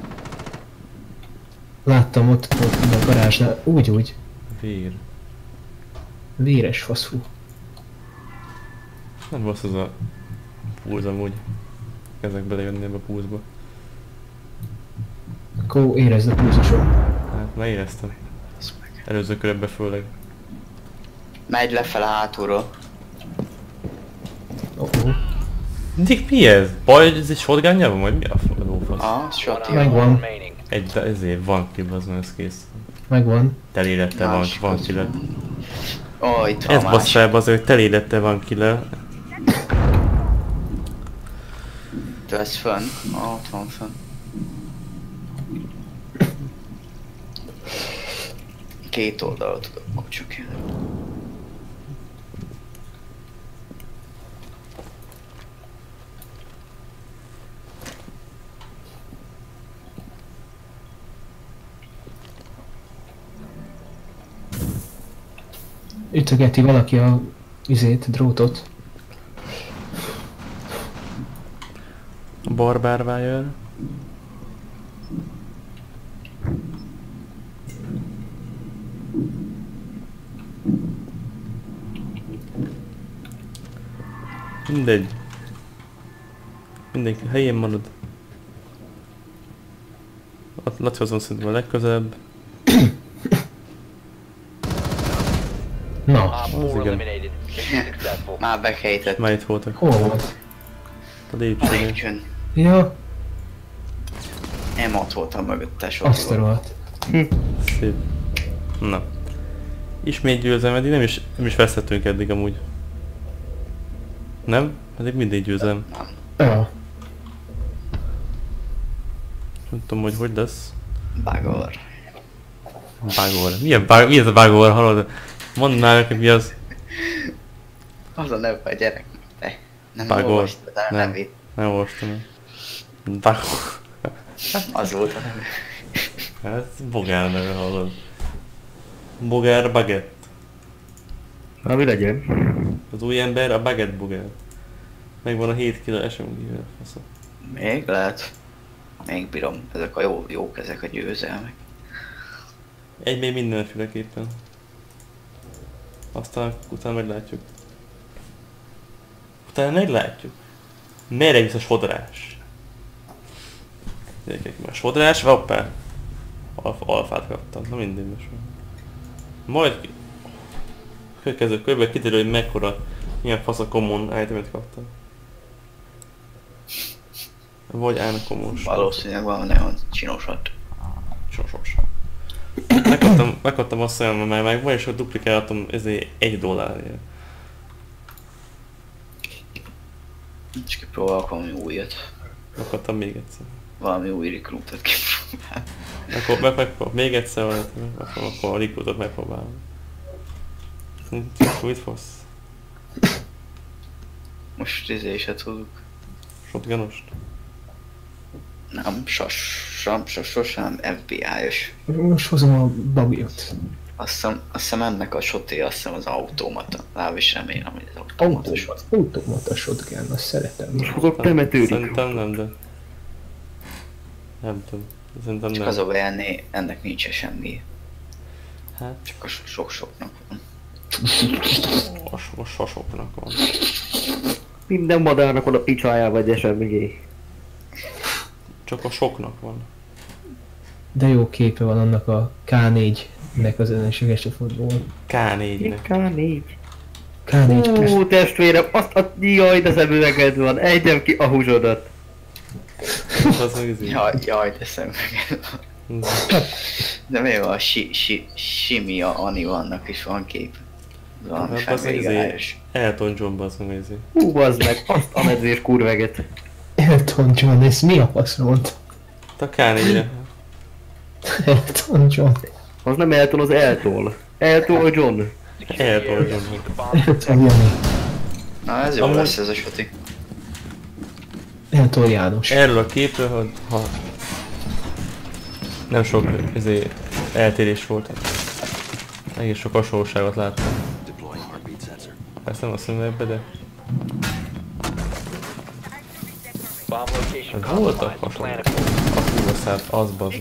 Láttam ott a garázsnál, úgy, Vér. véres faszú. Nem rossz az a pulz amúgy. Kezdek belejönni ebbe a pulzba. Akkor érezd a pulzuson. Hát már éreztem. Előző körökben főleg. Megy lefele hátulról. Dick, mi ez? Baj, ez egy shotgun nyelven, vagy mi a lófasz? Ah, shotty. Megvan. Remaining. Egy, ezért van ki, az ez kész. Megvan. Telélettel van killer. Ó, itt van Ez a bassz másik. fel, az, hogy telélettel van killer. Te ez fönn. Ott van fönn. Két oldalot tudok kapcsolni. Ütögeti valaki a drótot. A barbár wire. Mindegy. Mindenki helyén marad. Laci azon szerintem a legközelebb. Na, Op 4 igen. eliminated. Mission successful. Már bekejtett. Már itt voltak. hol volt? A lépcsőnél. Lépcsőn. Ja, Nem ott voltam mögötte azt a sokkal. rohadt. Szép. Na. Ismét győzem, eddig nem is vesztettünk eddig amúgy. Nem? Eddig mindig győzem. Ja, Nem tudom, hogy lesz. Bagor. Bagor. Mi ez a bagor, hallod? Mondd már nekem, mi az? Az a neve a gyerek. Te nem Bagor. olvastad el a Nem. nevét. Nem olvastam el. Bagor. Az volt a neve. Hát bogár neve, hallod. Bogár baguette. Na mi legyen? Az új ember a baguette bogár. Megvan a 7 kg SMG-vel, faszom. Még lehet. Még bírom. Ezek a jók ezek a győzelmek. Egy még mindenféleképpen. Aztán utána meglátjuk. Utána meglátjuk. Merre visz a sodrás? Gyerekek, a sodrás, hoppá. Alfát kaptam, na mindegy most már. Majd következő körben kiderül, hogy mekkora, milyen fasz a common itemet kaptam. Vagy uncommon. Valószínűleg valami nagyon csinosat. Sosos. Megkaptam azt mondom, mert meg van, és a duplikálatom ezért $1. És kipróbálok valami újat. Megkaptam még egyszer. Valami új recruitot kipróbálok. Akkor még egyszer, akkor a recruitot megpróbálom. Mit fasz? Most izéset tudok. Shotgunost? Nem, sosem FBI-os. most hozom a bagyot. Azt hiszem ennek a soté, azt hiszem az automata. Legalábbis remélem, hogy az automata shot. Automata shotgun, azt szeretem. Most hozok temetődik. Szerintem nem, de... Nem tudom. Szerintem Csak nem. az a baj, ennek nincs semmi. Hát, Csak a sok-soknak van. most sosoknak van. Minden madárnak van a picsájába egy SMG. Csak a soknak van. De jó képe van annak a K4-nek az ellenséges csapatból. K4-nek. K4. K4 Ó, testvérem, azt a... Jaj, de szemüveged van. Egyem ki a húzsodat. Az meg izé. Jaj, de szemüveged van. De mi van, Simia Anivannak is van kép. Valami Hát az meg izé. felvégályos. Elton John az meg izé. Hú, bazd meg, azt a medvés kurveget. Elton John, ez mi a fasz mondta? A K4-re. Elton John. Az nem Elton, az Eltol. Eltol John. Elton John. Elton Jani. Na ez jó Amúgy- lesz ez a soti. Elton János. Erről a képről, hogy ha nem sok izé, eltérés volt. Egész sok hasonlóságot láttam. Ezt nem azt mondom ebbe, de Bomb location ez voltak compromised. hasonlók. A kurva szállt, az bazd.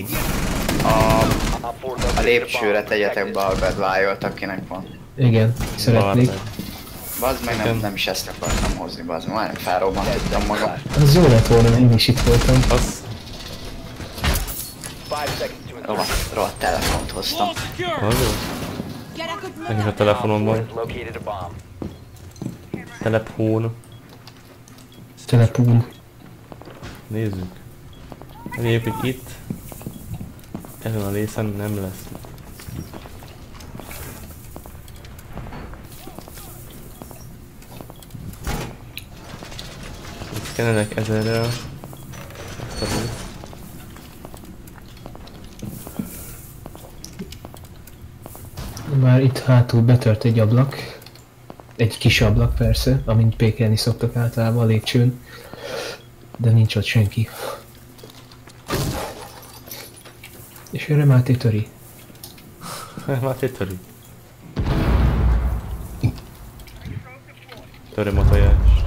A lépcsőre tegyetek be a bedvájolt, akinek van. Igen, szeretnék. Bazd meg Igen. nem is ezt akartam hozni, bazd meg, majdnem felrobbantottam magam. Az jó lett volna, én is itt voltam. Az 5 seconds to insert. Rohadt telefont hoztam. az jó. Nekem a telefonomban. Has located a bomb. Telepón. Telepún. Nézzük. Reméljük, hogy itt ezen a részen nem lesz. Itt szkenelek 1000-rel. Ezt a részt. Már itt hátul betört egy ablak. Egy kis ablak persze, amint pékelni szoktak általában a lépcsőn. De nincs ott senki. És erre Máté töri. Máté töri. Töröm a tojást.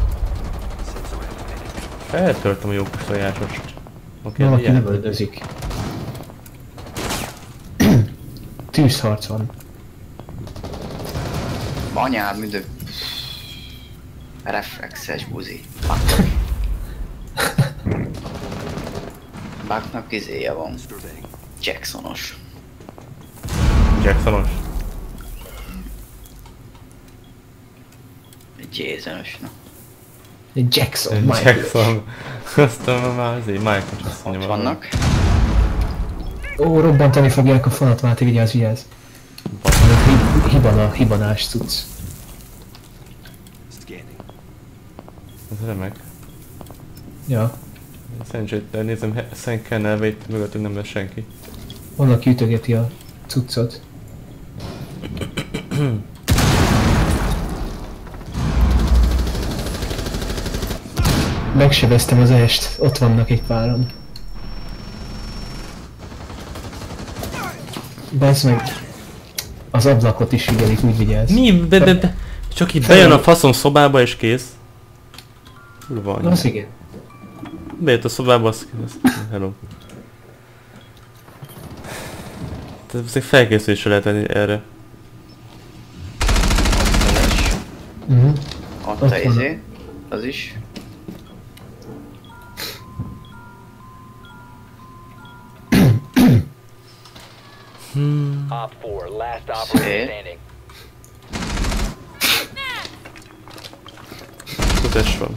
Feltörtem a jó kis tojásost. Oké, Valaki okay, lövöldözik. Tűzharc van. Anyád, mindő... Reflexes buzi. Bucknak izéje van. Jacksonos. Jacksonos. Jasonos, na. Egy Jackson, Michael. Jackson. Aztán már azért Michael is azt Ott mondja. vannak. Ó, robbantani fogják a falat, Máté, vigyázz. Hibanás cucc. Ez remek. Ja, Szerencsét nézem, Kennel mögöttünk nem lesz senki. valaki ütögeti a cuccot. Megsebeztem az est, ott vannak egy páran. Bazd meg! Az ablakot is figyelik, úgy vigyázz. Mi? De csak itt bejön a faszom szobába és kész. Kurva anyja. Az igen. Bejött a szobába, az hello. Tehát ez felkészülésre lehet tenni erre. Ott Ott a van. izé. Az is. Op 4, last operator standing. Tudás van.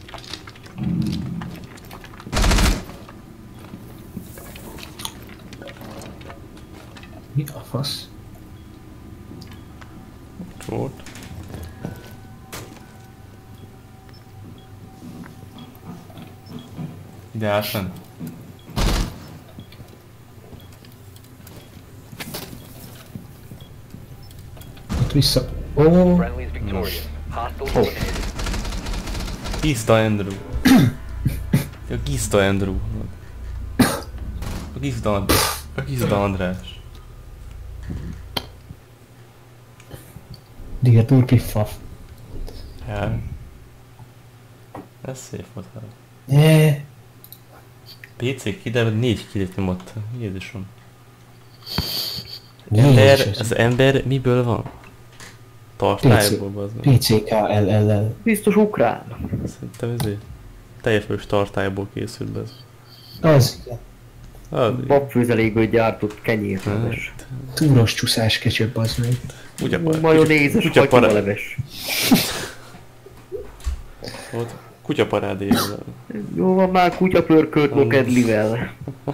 Mi a fasz? Ott volt. Ide átlen. Ott vissza. Ó, Friendly is victorious. Hostiles eliminated. Gista Andrew. Ja, Gista Andrew. A Gista András. Dir durpiffaf. Ja. Ez szép volt. Ne. PC ki, de 4 killit nyomott. Jézusom. Ember, az ember miből van? Tartályból bazd meg. PCKLLL. Biztos ukrán. Szerintem ezért teljefős tartályból készült be ez. Az, igen. Az, Babfőzeléből gyártott kenyérleves. Túros csúszás kecsöbb az meg. Majonézes hagyomaleves. Kutyaparádéval. Jó van már, kutyapörkölt mokedlivel.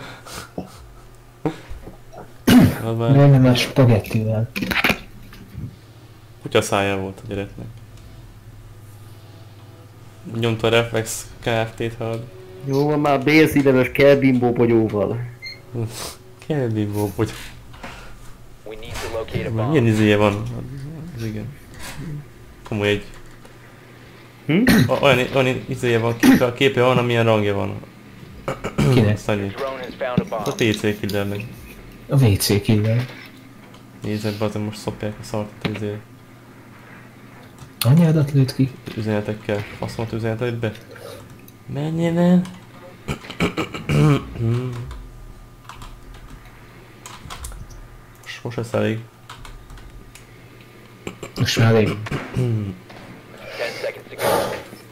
Nem, már spagettivel. Kutyaszája volt a gyereknek. Nyomta a Reflex Kft-t, hallod. Jó van már, bélszíneves kelbimbó bogyóval. Kelbimbó bogyó. We need to locate a bomb. Milyen izéje van? Az igen. Komoly egy... Olyan izéje van, a képe van, amilyen rangja van. Kinek? Szanyi. Drone has found a A bomb. PC killernek. A WC killer. Nézzek be, azért most szopják a szart izé Anyádat lőtt ki? üzenetekkel. Faszomat üzenetet be. Menjél el! Most lesz elég. Most már elég. 10 seconds to go.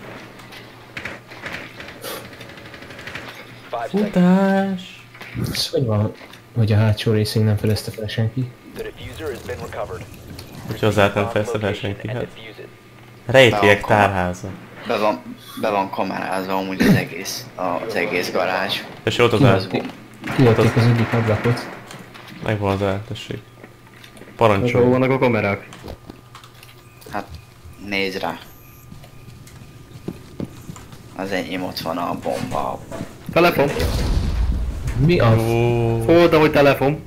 5 seconds. Futás! Ez hogy van, hogy a hátsó részén nem fedezte fel senki? The diffuser has been recovered. Úgyhogy az át nem Bomb fejezte fel location senki, and hát. defuse it. Rejtélyek tárháza. Be van kamerázva amúgy az egész garázs. És ott az Ki át. Kivették az egyik ablakot. Megvan az át, tessék. És Parancsolj. hol vannak a kamerák? Hát nézd rá. Az enyém ott van a bomba. Telefon. Mi a... Ó, Oldal, hogy telefon.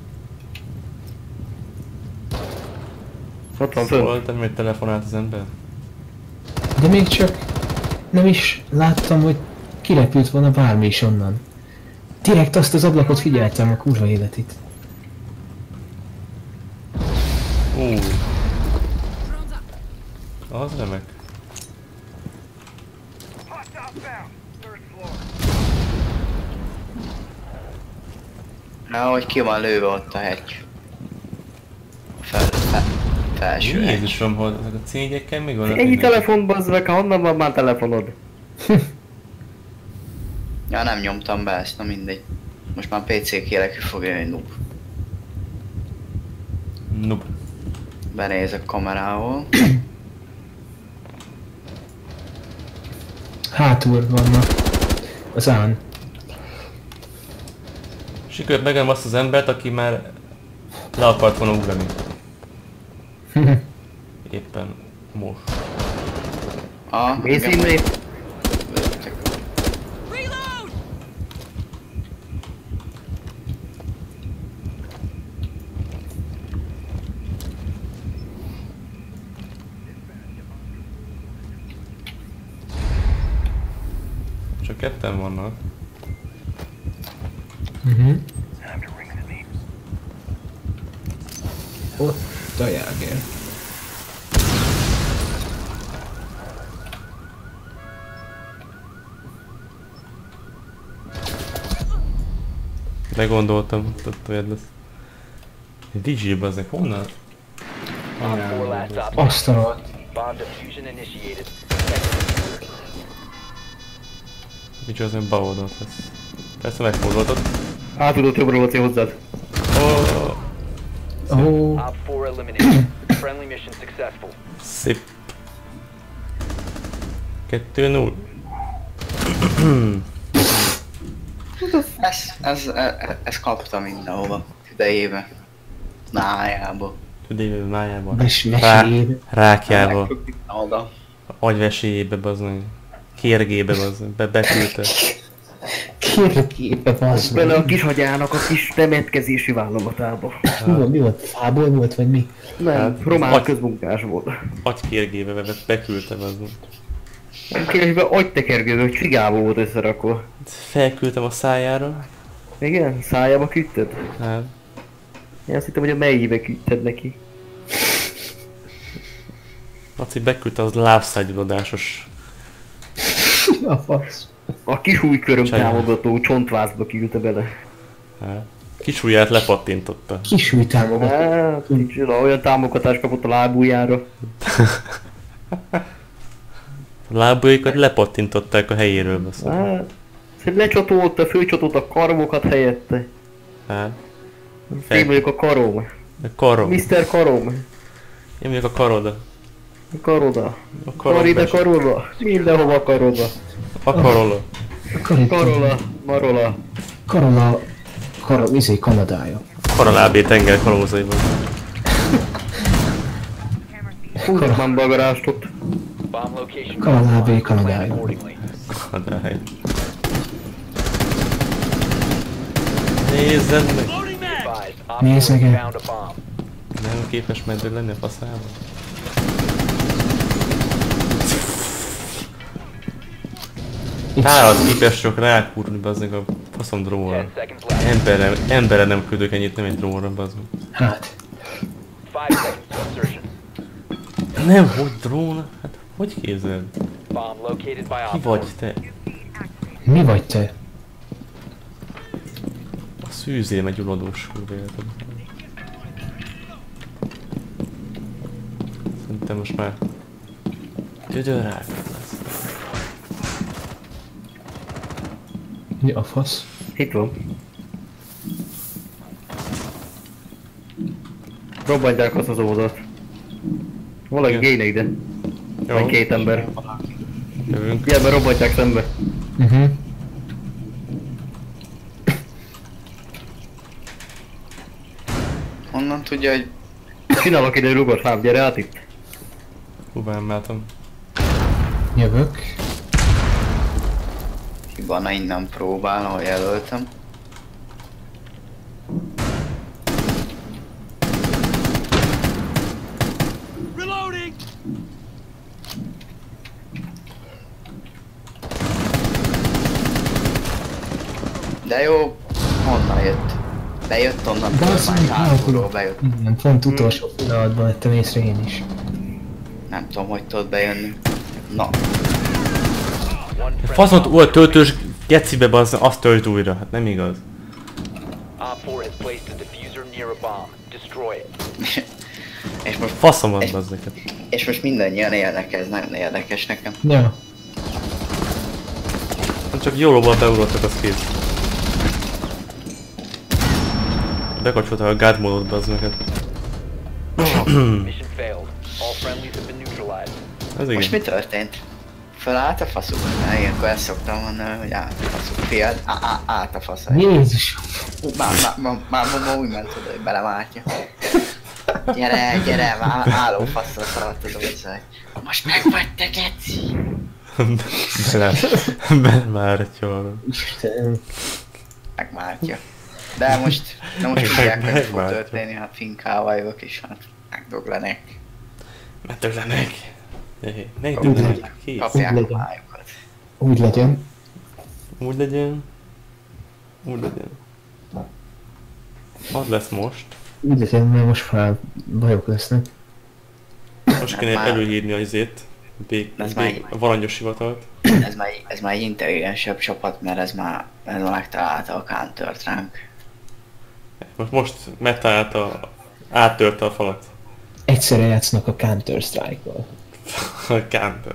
Ott van föl. szóval te még telefonált az ember? De még csak... Nem is láttam, hogy kirepült volna bármi is onnan. Direkt azt az ablakot figyeltem, a kurva életit. Az remek. Na, hogy ki van lőve ott a hegy. Felső hegy. Jézusom, hogy ezek a cégekkel még vannak Ennyi mindenki. telefon, bazd meg, ha honnan van már telefonod? Ja, nem nyomtam be ezt, na mindegy. Most már PC kérek, hogy fogja jönni noob. Nope. Benézek kamerával. Hátul vannak. Az án. Sikerült megölöm azt az embert, aki már le akart volna ugrani. Éppen most. Mész innét? Csak ketten vannak. Ott a Jáger. Begondoltam, hogy olyan lesz. DJ-be ezek honnan? Op 4 last op. Azt a rohadt. Bomb diffusion initiated. Micsoda az olyan baoldalt lesz. Persze megfordultad. Átudott jobbra, Laci, hozzád. Ó, Op 4 eliminated. Friendly mission successful. Szép. 2-0. Ez kapta mindenhova. Tüdejébe. Nájába. Tüdével, májában. vesélyébe. Rákjába. Oda. Agyvesélyébe bazdmeg. Kérgébe bazdmeg. Beküldte. Kérképe bazd Bele a meg. kis hagyának a kis temetkezési vállalatába. Mi volt? Fából volt, vagy mi? Nem, Hát, román agy- közmunkás volt. Agykérgébe beküldte bazdmeg. Nem kérdésben agytekergő, hogy csigába volt összerakva. Felküldtem a szájára. Igen? Szájába küldted? Hát. Én azt hittem, hogy a melyébe küldted neki. Laci beküldte az lábszágyodásos. A fasz. A kis új köröm Csaján. támogató csontvázba küldte bele. Kis ujját lepattintotta. Kisúly támogat. Hát, micsoda, olyan támogatást kapott a lábujjára. A lábujjaikat lepattintották a helyéről beszél. Hát, lecsatolta, fölcsatolt a karomokat helyette. Hát, Én vagyok a karom. a karom. Mr. Karom. Én vagyok a karoda. Karoda. A Karida, karoda. Mindenhova karoda. A karola. Karola, marola. Kanadája. Karalábé tenger kalózaiban. Húzok már bagarástot. Bomb location. Kanadábé, Plan Kanadája. accordingly. Kanadája. Nézzed meg! Advised, Op Nézd 4 meg el. found a bomb. Nem képes meddő lenni a faszában. Hát az képes csak rákúrni bazdmeg a faszom drónra. 10 seconds left. Emberre nem küldök ennyit, nem egy drónra bazdmeg. Hát. 5 seconds to insertion. Nem, hogy drón? Hát hogy képzeled? Bomb located by Ki Op vagy 4. te? Mi vagy te? A szűzém egy uladós kurva életed. Szerintem most már tüdőrák lesz. Mi a fasz? Itt van. Robbantják azt az óvódat. Valaki Igen. géne ide. Vagy Jó, két ember. jövünk. Gyere be, robbantják szembe. Honnan tudja, hogy Csinálok ide egy rugott láb, gyere át itt. Húbán látom. Jövök. Hibana innen próbál, ahol jelöltem. De jó, honnan jött? Bejött onnan, Basszony, már hátulról hátulról. bejött. Igen, pont utolsó pillanatban vettem észre én is. Nem tudom, hogy tudod bejönni. Na, One friendly Faszont volt töltős gecibe bazd, azt tölt újra. Hát nem igaz. Op 4 has placed a diffuser near a bomb. Destroy it. és most, Faszomat bazd neked. és most mindannyian élnek, ez nagyon érdekes nekem. Ja. Csak jólóban beugrottak, az kész. Bekapcsolták a guard módot bazd neked. Mission failed. All friendlies have been neutralized. Ez igen. Most mi történt? Fölállt a faszuk? Mert ilyenkor ezt szoktam mondani, hogy állt a faszuk. Fiad, állt a faszuk. Jézus. Már úgy ment oda, hogy belemátja. Gyere, már álló faszra szaladt az utcai. Most meg vagy te, geci! Belemártja arra. Istenem. Megmártja. De most tudják, hogy mi fog Megmártja. történni, hát finkával jövök és hát megdöglenek. Megdöglenek. Úgy Megdöglenek. Kész. Kapják a legyen. májukat. Úgy legyen. Úgy legyen. Úgy legyen. Az lesz most. Úgy legyen, mert most már bajok lesznek. Most kéne már- előhívni az izét. Ez már- A varanyos hivatalt. Ez már egy intelligensebb csapat, mert ez már megtalálta a Counter-t ránk. Most áttörte a falat. Egyszerre játsznak a Counter-Strike-val. A Counter.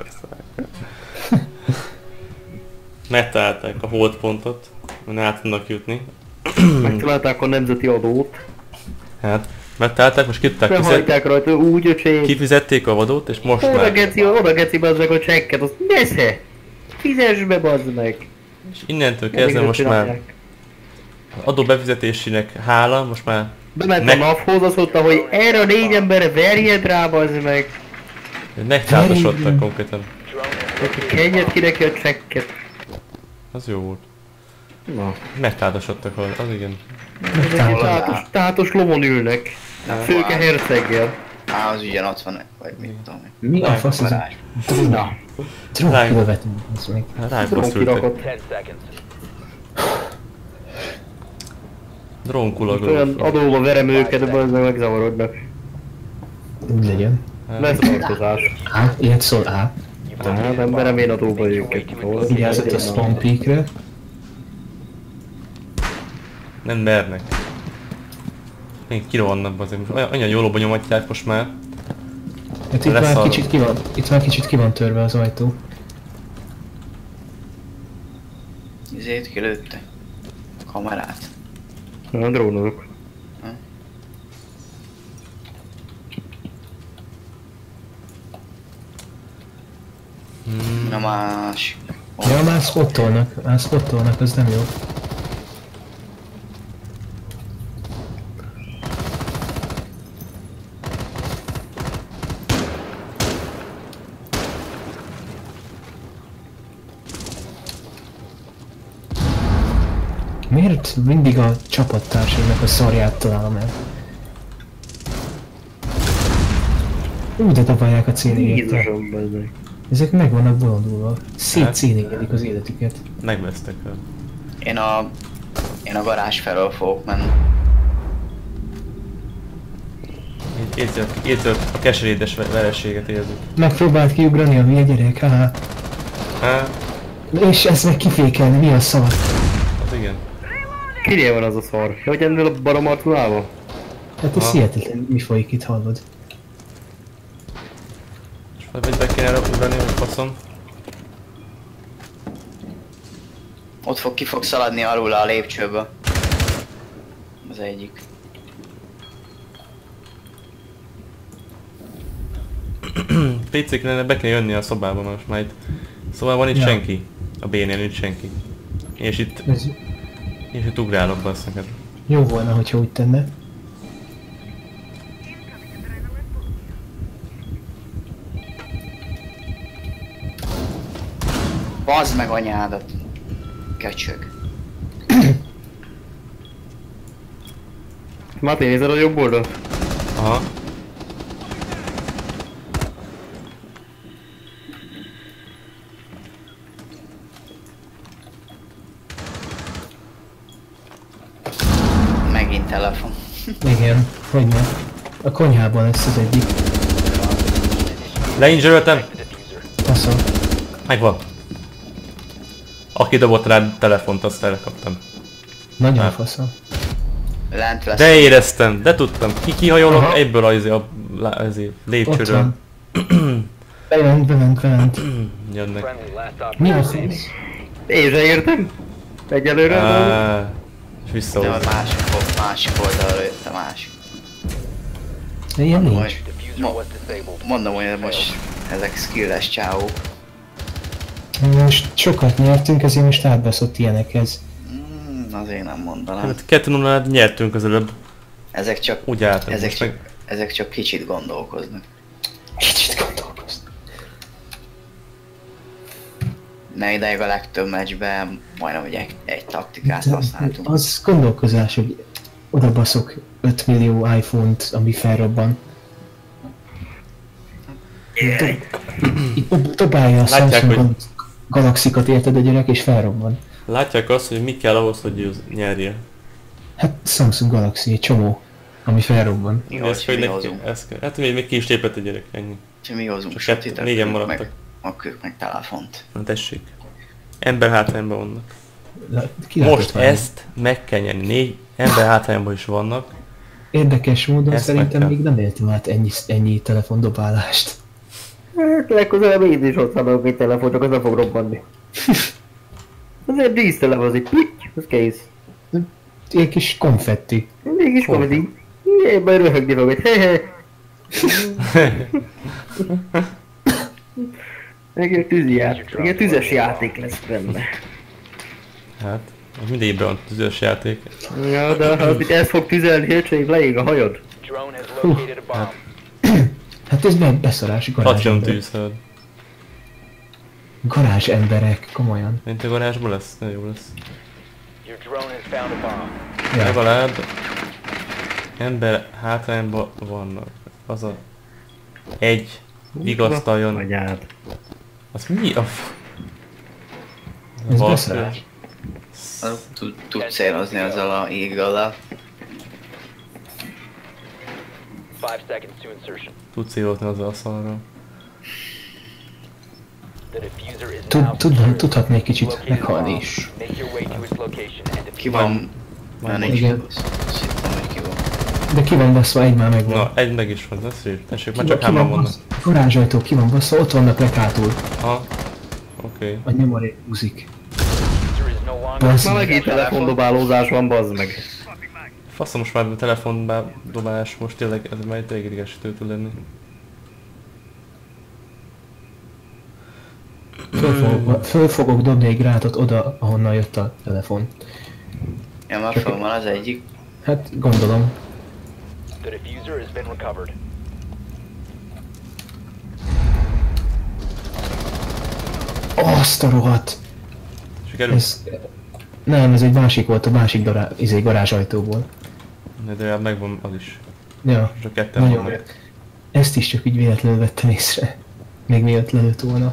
Megtalálták a holdpontot, amin át tudnak jutni. Megtalálták a nemzeti adót. Hát, megtalálták, most Behajtják rajta úgy, öcsém. kifizették a vadót, és most Oda már... geci bazd meg a csekket, azt nesze! Fizess be bazd meg! És innentől kezdve most már adó befizetésének hála, most már... Bement a NAV-hoz, azt mondta, hogy erre a 4 emberre verjed rá bazd meg! Megtátosodtak konkrétan. Neki kenjed ki neki a csekket. Az jó volt. Na. Megtátosodtak, az igen. Tátos lovon ülnek. Főke herceggel. Az ugyan ott van, vagy mit tudom én. Mi a fasz az a Varázs. Na. trónkövetünk, az meg. Rákba szültek. Kirakott. 10 seconds. Drónkulagoló. Olyan adóba verem őket, bazd meg megzavarodnak. Úgy legyen. Lesz tartozás. Á, ilyet szól á. Hát nem merem én adóba őket. Vigyázzat a spawn peakre. Nem mernek. Még kirohannak azért. Anya jólóba nyomatják most már. Hát itt már kicsit ki van, kicsit ki van törve az ajtó. Izét kilőtte. Kamerát. Na, drónozok. A másik. Ja, már spottolnak, az nem jó. Miért mindig a csapattársaimnak a szarját találom el? De dobálják a céléget. Jézusom, bazdmeg. Ezek meg vannak bolondulva. Szétszénégelik az életüket. Megvesztek el. Én a garázs felől fogok menni. Érted a keserédes vereséget érzük. Megpróbált kiugrani a hülye gyerek, haha. Hát, És ez meg kifékelni, mi a szar? az igen. Kinél van az a szar? Hogy ennél a baromartulába? Hát ez hihetetlen, mi folyik itt, hallod? És vagy be kéne ugrani, hogy faszom. Ott ki fog szaladni alul a lépcsőből. Az egyik. PC kellene be kell jönni a szobába most már itt. Szóval van itt senki. A B-nél nincs senki. És itt ugrálok basszak. Hát. Jó volna, hogyha úgy tenne. Bazd meg anyádat. Köcsög. Máté, nézed a jobb oldalt? Aha. Megint telefon. Igen, hogyne. A konyhában lesz az egyik. Leinzseröltem! Faszom. Megvan. Aki dobott rá telefont, azt elkaptam. Nagyon Hát. faszom. Lent lesz. De éreztem, de tudtam. Kihajolok Aha. egyből a Ott lépcsőről. van. Bement. Jönnek. Friendly last op. Mi a fész? Én se értem. Egyelőre. És De visszahozza. a másik oldalra jött a másik. De ilyen nincs. Most, Diffuser was disabled. mondom, hogy most ezek skilles csávók. Most sokat nyertünk, ezért most átbaszott ilyenekhez. Azért nem mondanám. Hát 2-0-nál nyertünk az előbb. Ezek csak, Úgy álltam. ezek Most csak, meg... ezek csak kicsit gondolkoznak. Kicsit gondolkoztam. Mert ideig a legtöbb meccsben majdnem, hogy egy taktikát használtunk. Az gondolkozás, hogy oda baszok 5 millió iPhone-t, ami felrobban. Itt dobálja a Látják, Samsung hogy- Galaxy-kat, érted a gyerek, és felrobban. Látják azt, hogy mi kell ahhoz, hogy ő nyerje. Hát Samsung Galaxy, egy csomó, ami felrobban. Jó, Ez hogy mi neki, hozunk. hát még ki is lépett a gyerek, ennyi. Ha mi hozunk Csak sötétet, négyen ők maradtak. meg, akkor ők meg telefont. Na tessék. Ember hátrányban vannak. Ki látott Most várni? ezt meg kell nyerni. 4 ember hátrányban is vannak. Érdekes módon Ezt szerintem meg még nem éltem át ennyi telefondobálást. Hát legközelebb én is ott adok egy telefon, csak az nem fog robbanni. Azért dísztelem az egy pitty, az kész. Egy kis konfetti. Mégis komedi. Én majd röhögni fog, hogy hehe. Meg egy egy tüzes játék lesz benne. Hát, mindegyikben van tüzes játék. Ja, de ha ez fog tüzelni, hölgyeim, leég a hajod. Drone has located a bomb. Hát ez beszarás, Hatjon garázsemberek. tűzhőd. Garázsemberek, komolyan. Mint a garázsban lesz? Nagyon jó lesz. Your drone has found a bomb. Ja. Legalább ember hátrányban vannak. Az a egy vigasztaljon. Anyád. Az mi a Ez Valós. beszarás. Tud célozni azzal a égallal. 5 seconds to insertion. Tudsz célozni azzal a szarral. The diffuser is now Tudhatnék kicsit located meghalni bomb. is. Make your way to its location and defuse Ki van? Már nincs Igen. kibusz. Azt hittem, hogy ki van. De ki van baszva, egy már megvan. Na, egy meg is van, ez szép. Tessék, már Ki csak van hárman vannak. baszva? Garázsajtó ki van baszva, ott vannak lekátul. Aha. Oké. A nyomorék húzik. diffuser is no longer Bassz. Már megint telefondobálózás van, bazd meg. Faszom, most már a telefondobálás most tényleg, ez már tényleg idegesítő tud lenni. Föl fogok dobni egy grátot oda, ahonnan jött a telefon. Ja, már föl van az egyik. Hát gondolom. the diffuser has been recovered. Azt a rohadt! Sikerül? Nem, ez egy másik volt, a másik garázsajtóból. De legalább megvan az is. Ja, Csak ketten nagyon jó. vannak. Ezt is csak így véletlenül vettem észre. Még mielőtt lelőtt volna.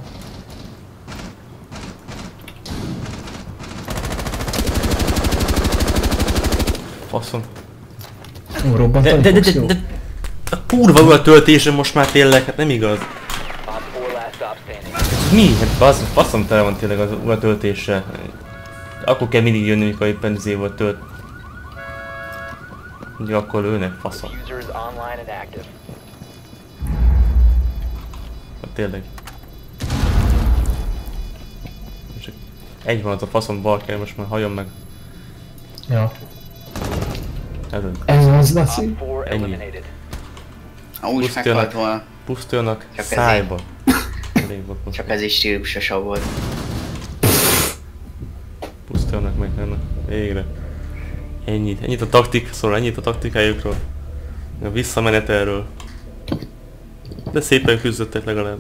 Faszom. Ó, robbantani fogsz, jó? A kurva ura töltése most már tényleg, hát nem igaz. Op 4 last stop standing. Mi? Hát faszom tele van tényleg az ura töltése. Akkor kell mindig jönni, amikor éppen volt tölt. Ugye akkor lőnek, faszom. Diffuser is online and active. Hát tényleg. Csak egy van az a faszom balker, most már halljon meg. Ja. Ez Ez az, Laci. Op 4 Ennyi. eliminated. Ha úgy Pusztulnak. meghalt volna, pusztulnak Csak szájba. Elég volt most. csak ez is stílusosabb volt. Pusztulnak meg ennek. Végre. Ennyit a taktik, szóval ennyit a taktikájukról. A visszamenetelről. De szépen küzdöttek legalább.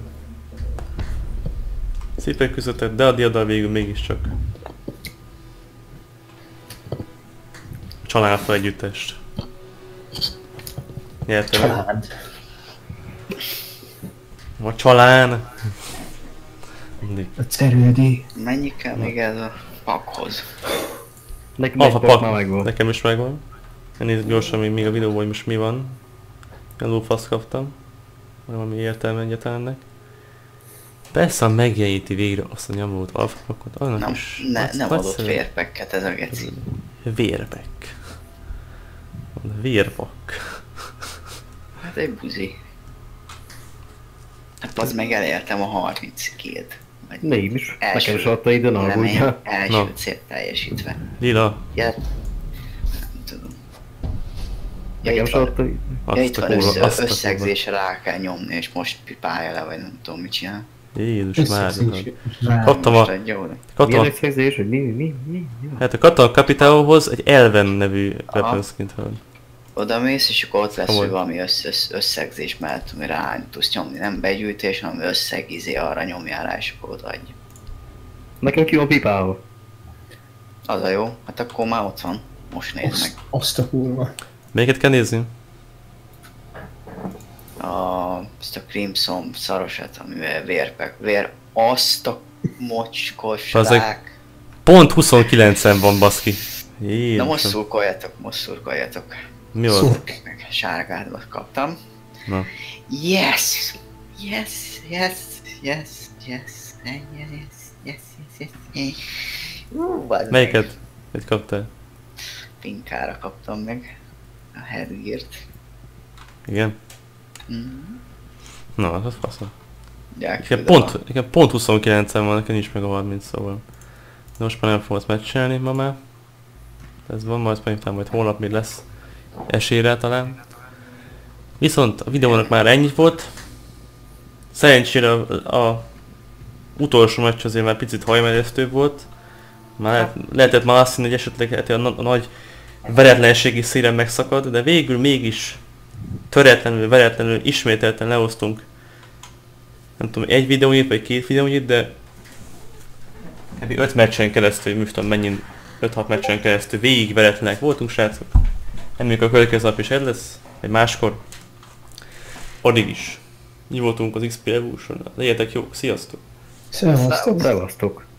Szépen küzdöttek, de a diadal végül mégiscsak. Családfa együttest. Nyertem. Család. A csalán. Mindig. A cerődi. Mennyi kell még ez a pakhoz? Nekem Ah, egy a pak pak, már megvan. nekem is megvan. Nézzük gyorsan még a videóban, hogy most mi van. Lófasz kaptam. Valami értelme egyáltalán ennek. Persze megjeleníti végre azt a nyomulót alfapakot, annak Nem, is. nem adott vérpekket ez a geci. Vérpek. Vérpak. Hát egy buzi. Hát az meg elértem a 32-t. Vagy Nekem is. Nekem is adta ide, ne aggódjál. első Na. cél teljesítve. Lila. Ja, nem tudom. Ja, Nekem itt is van, adta ide. ja, itt van azt a kurva. összegzésre rá kell nyomni, és most pipálja le, vagy nem tudom mit csinál. Jézus már. Rá. Kaptam Most a... adja oda. Kaptam Milyen a... összegzés, hogy mi? Hát a Capitálhoz egy Elven nevű weaponsként van. Oda mész, és akkor ott lesz, Hol? hogy valami összegzés mellett, ami rá tudsz nyomni. Nem begyűjtés, hanem összegizé arra nyomjál rá, és akkor odaadja. Nekem ki van pipálva. Az a jó, hát akkor már ott van. Most nézd meg. Azt a kurva. Melyiket kell nézni? Ezt a Crimson szarosat, amivel vér, azt a mocskos Bazzeg. rák. Pont 29-en van, baszki. Na Jézusom. most szurkoljatok. Mi volt? Szurk. Meg sárgát kaptam. Na. Yes! Bazd meg. Melyiket? Mit kaptál? Pinkára kaptam meg. A headgear-t. Igen? Mm. Na, az faszom. Nekem Nekem pont 29-en van, nekem nincs meg a 30, szóval. De most már nem fogom ezt megcsinálni ma már. Ez van, majd szerintem majd holnap még lesz esélyre talán. Viszont a videónak már ennyi volt. Szerencsére a utolsó meccs azért már picit hajmeresztőbb volt. Már lehetett már azt hinni, hogy esetleg a nagy veretlenségi szélen megszakad, de végül mégis veretlenül ismételten lehoztunk, nem tudom, egy videónyit vagy két videónyit, de 5 meccsen keresztül, most tudom mennyi, 5-6 meccsen keresztül végig veretlenek voltunk, srácok. Reméljük a következő nap is ez lesz, vagy máskor. Addig is. Mi voltunk az XP Evolution. Legyetek jók, sziasztok! Szevasztok. Szevasztok.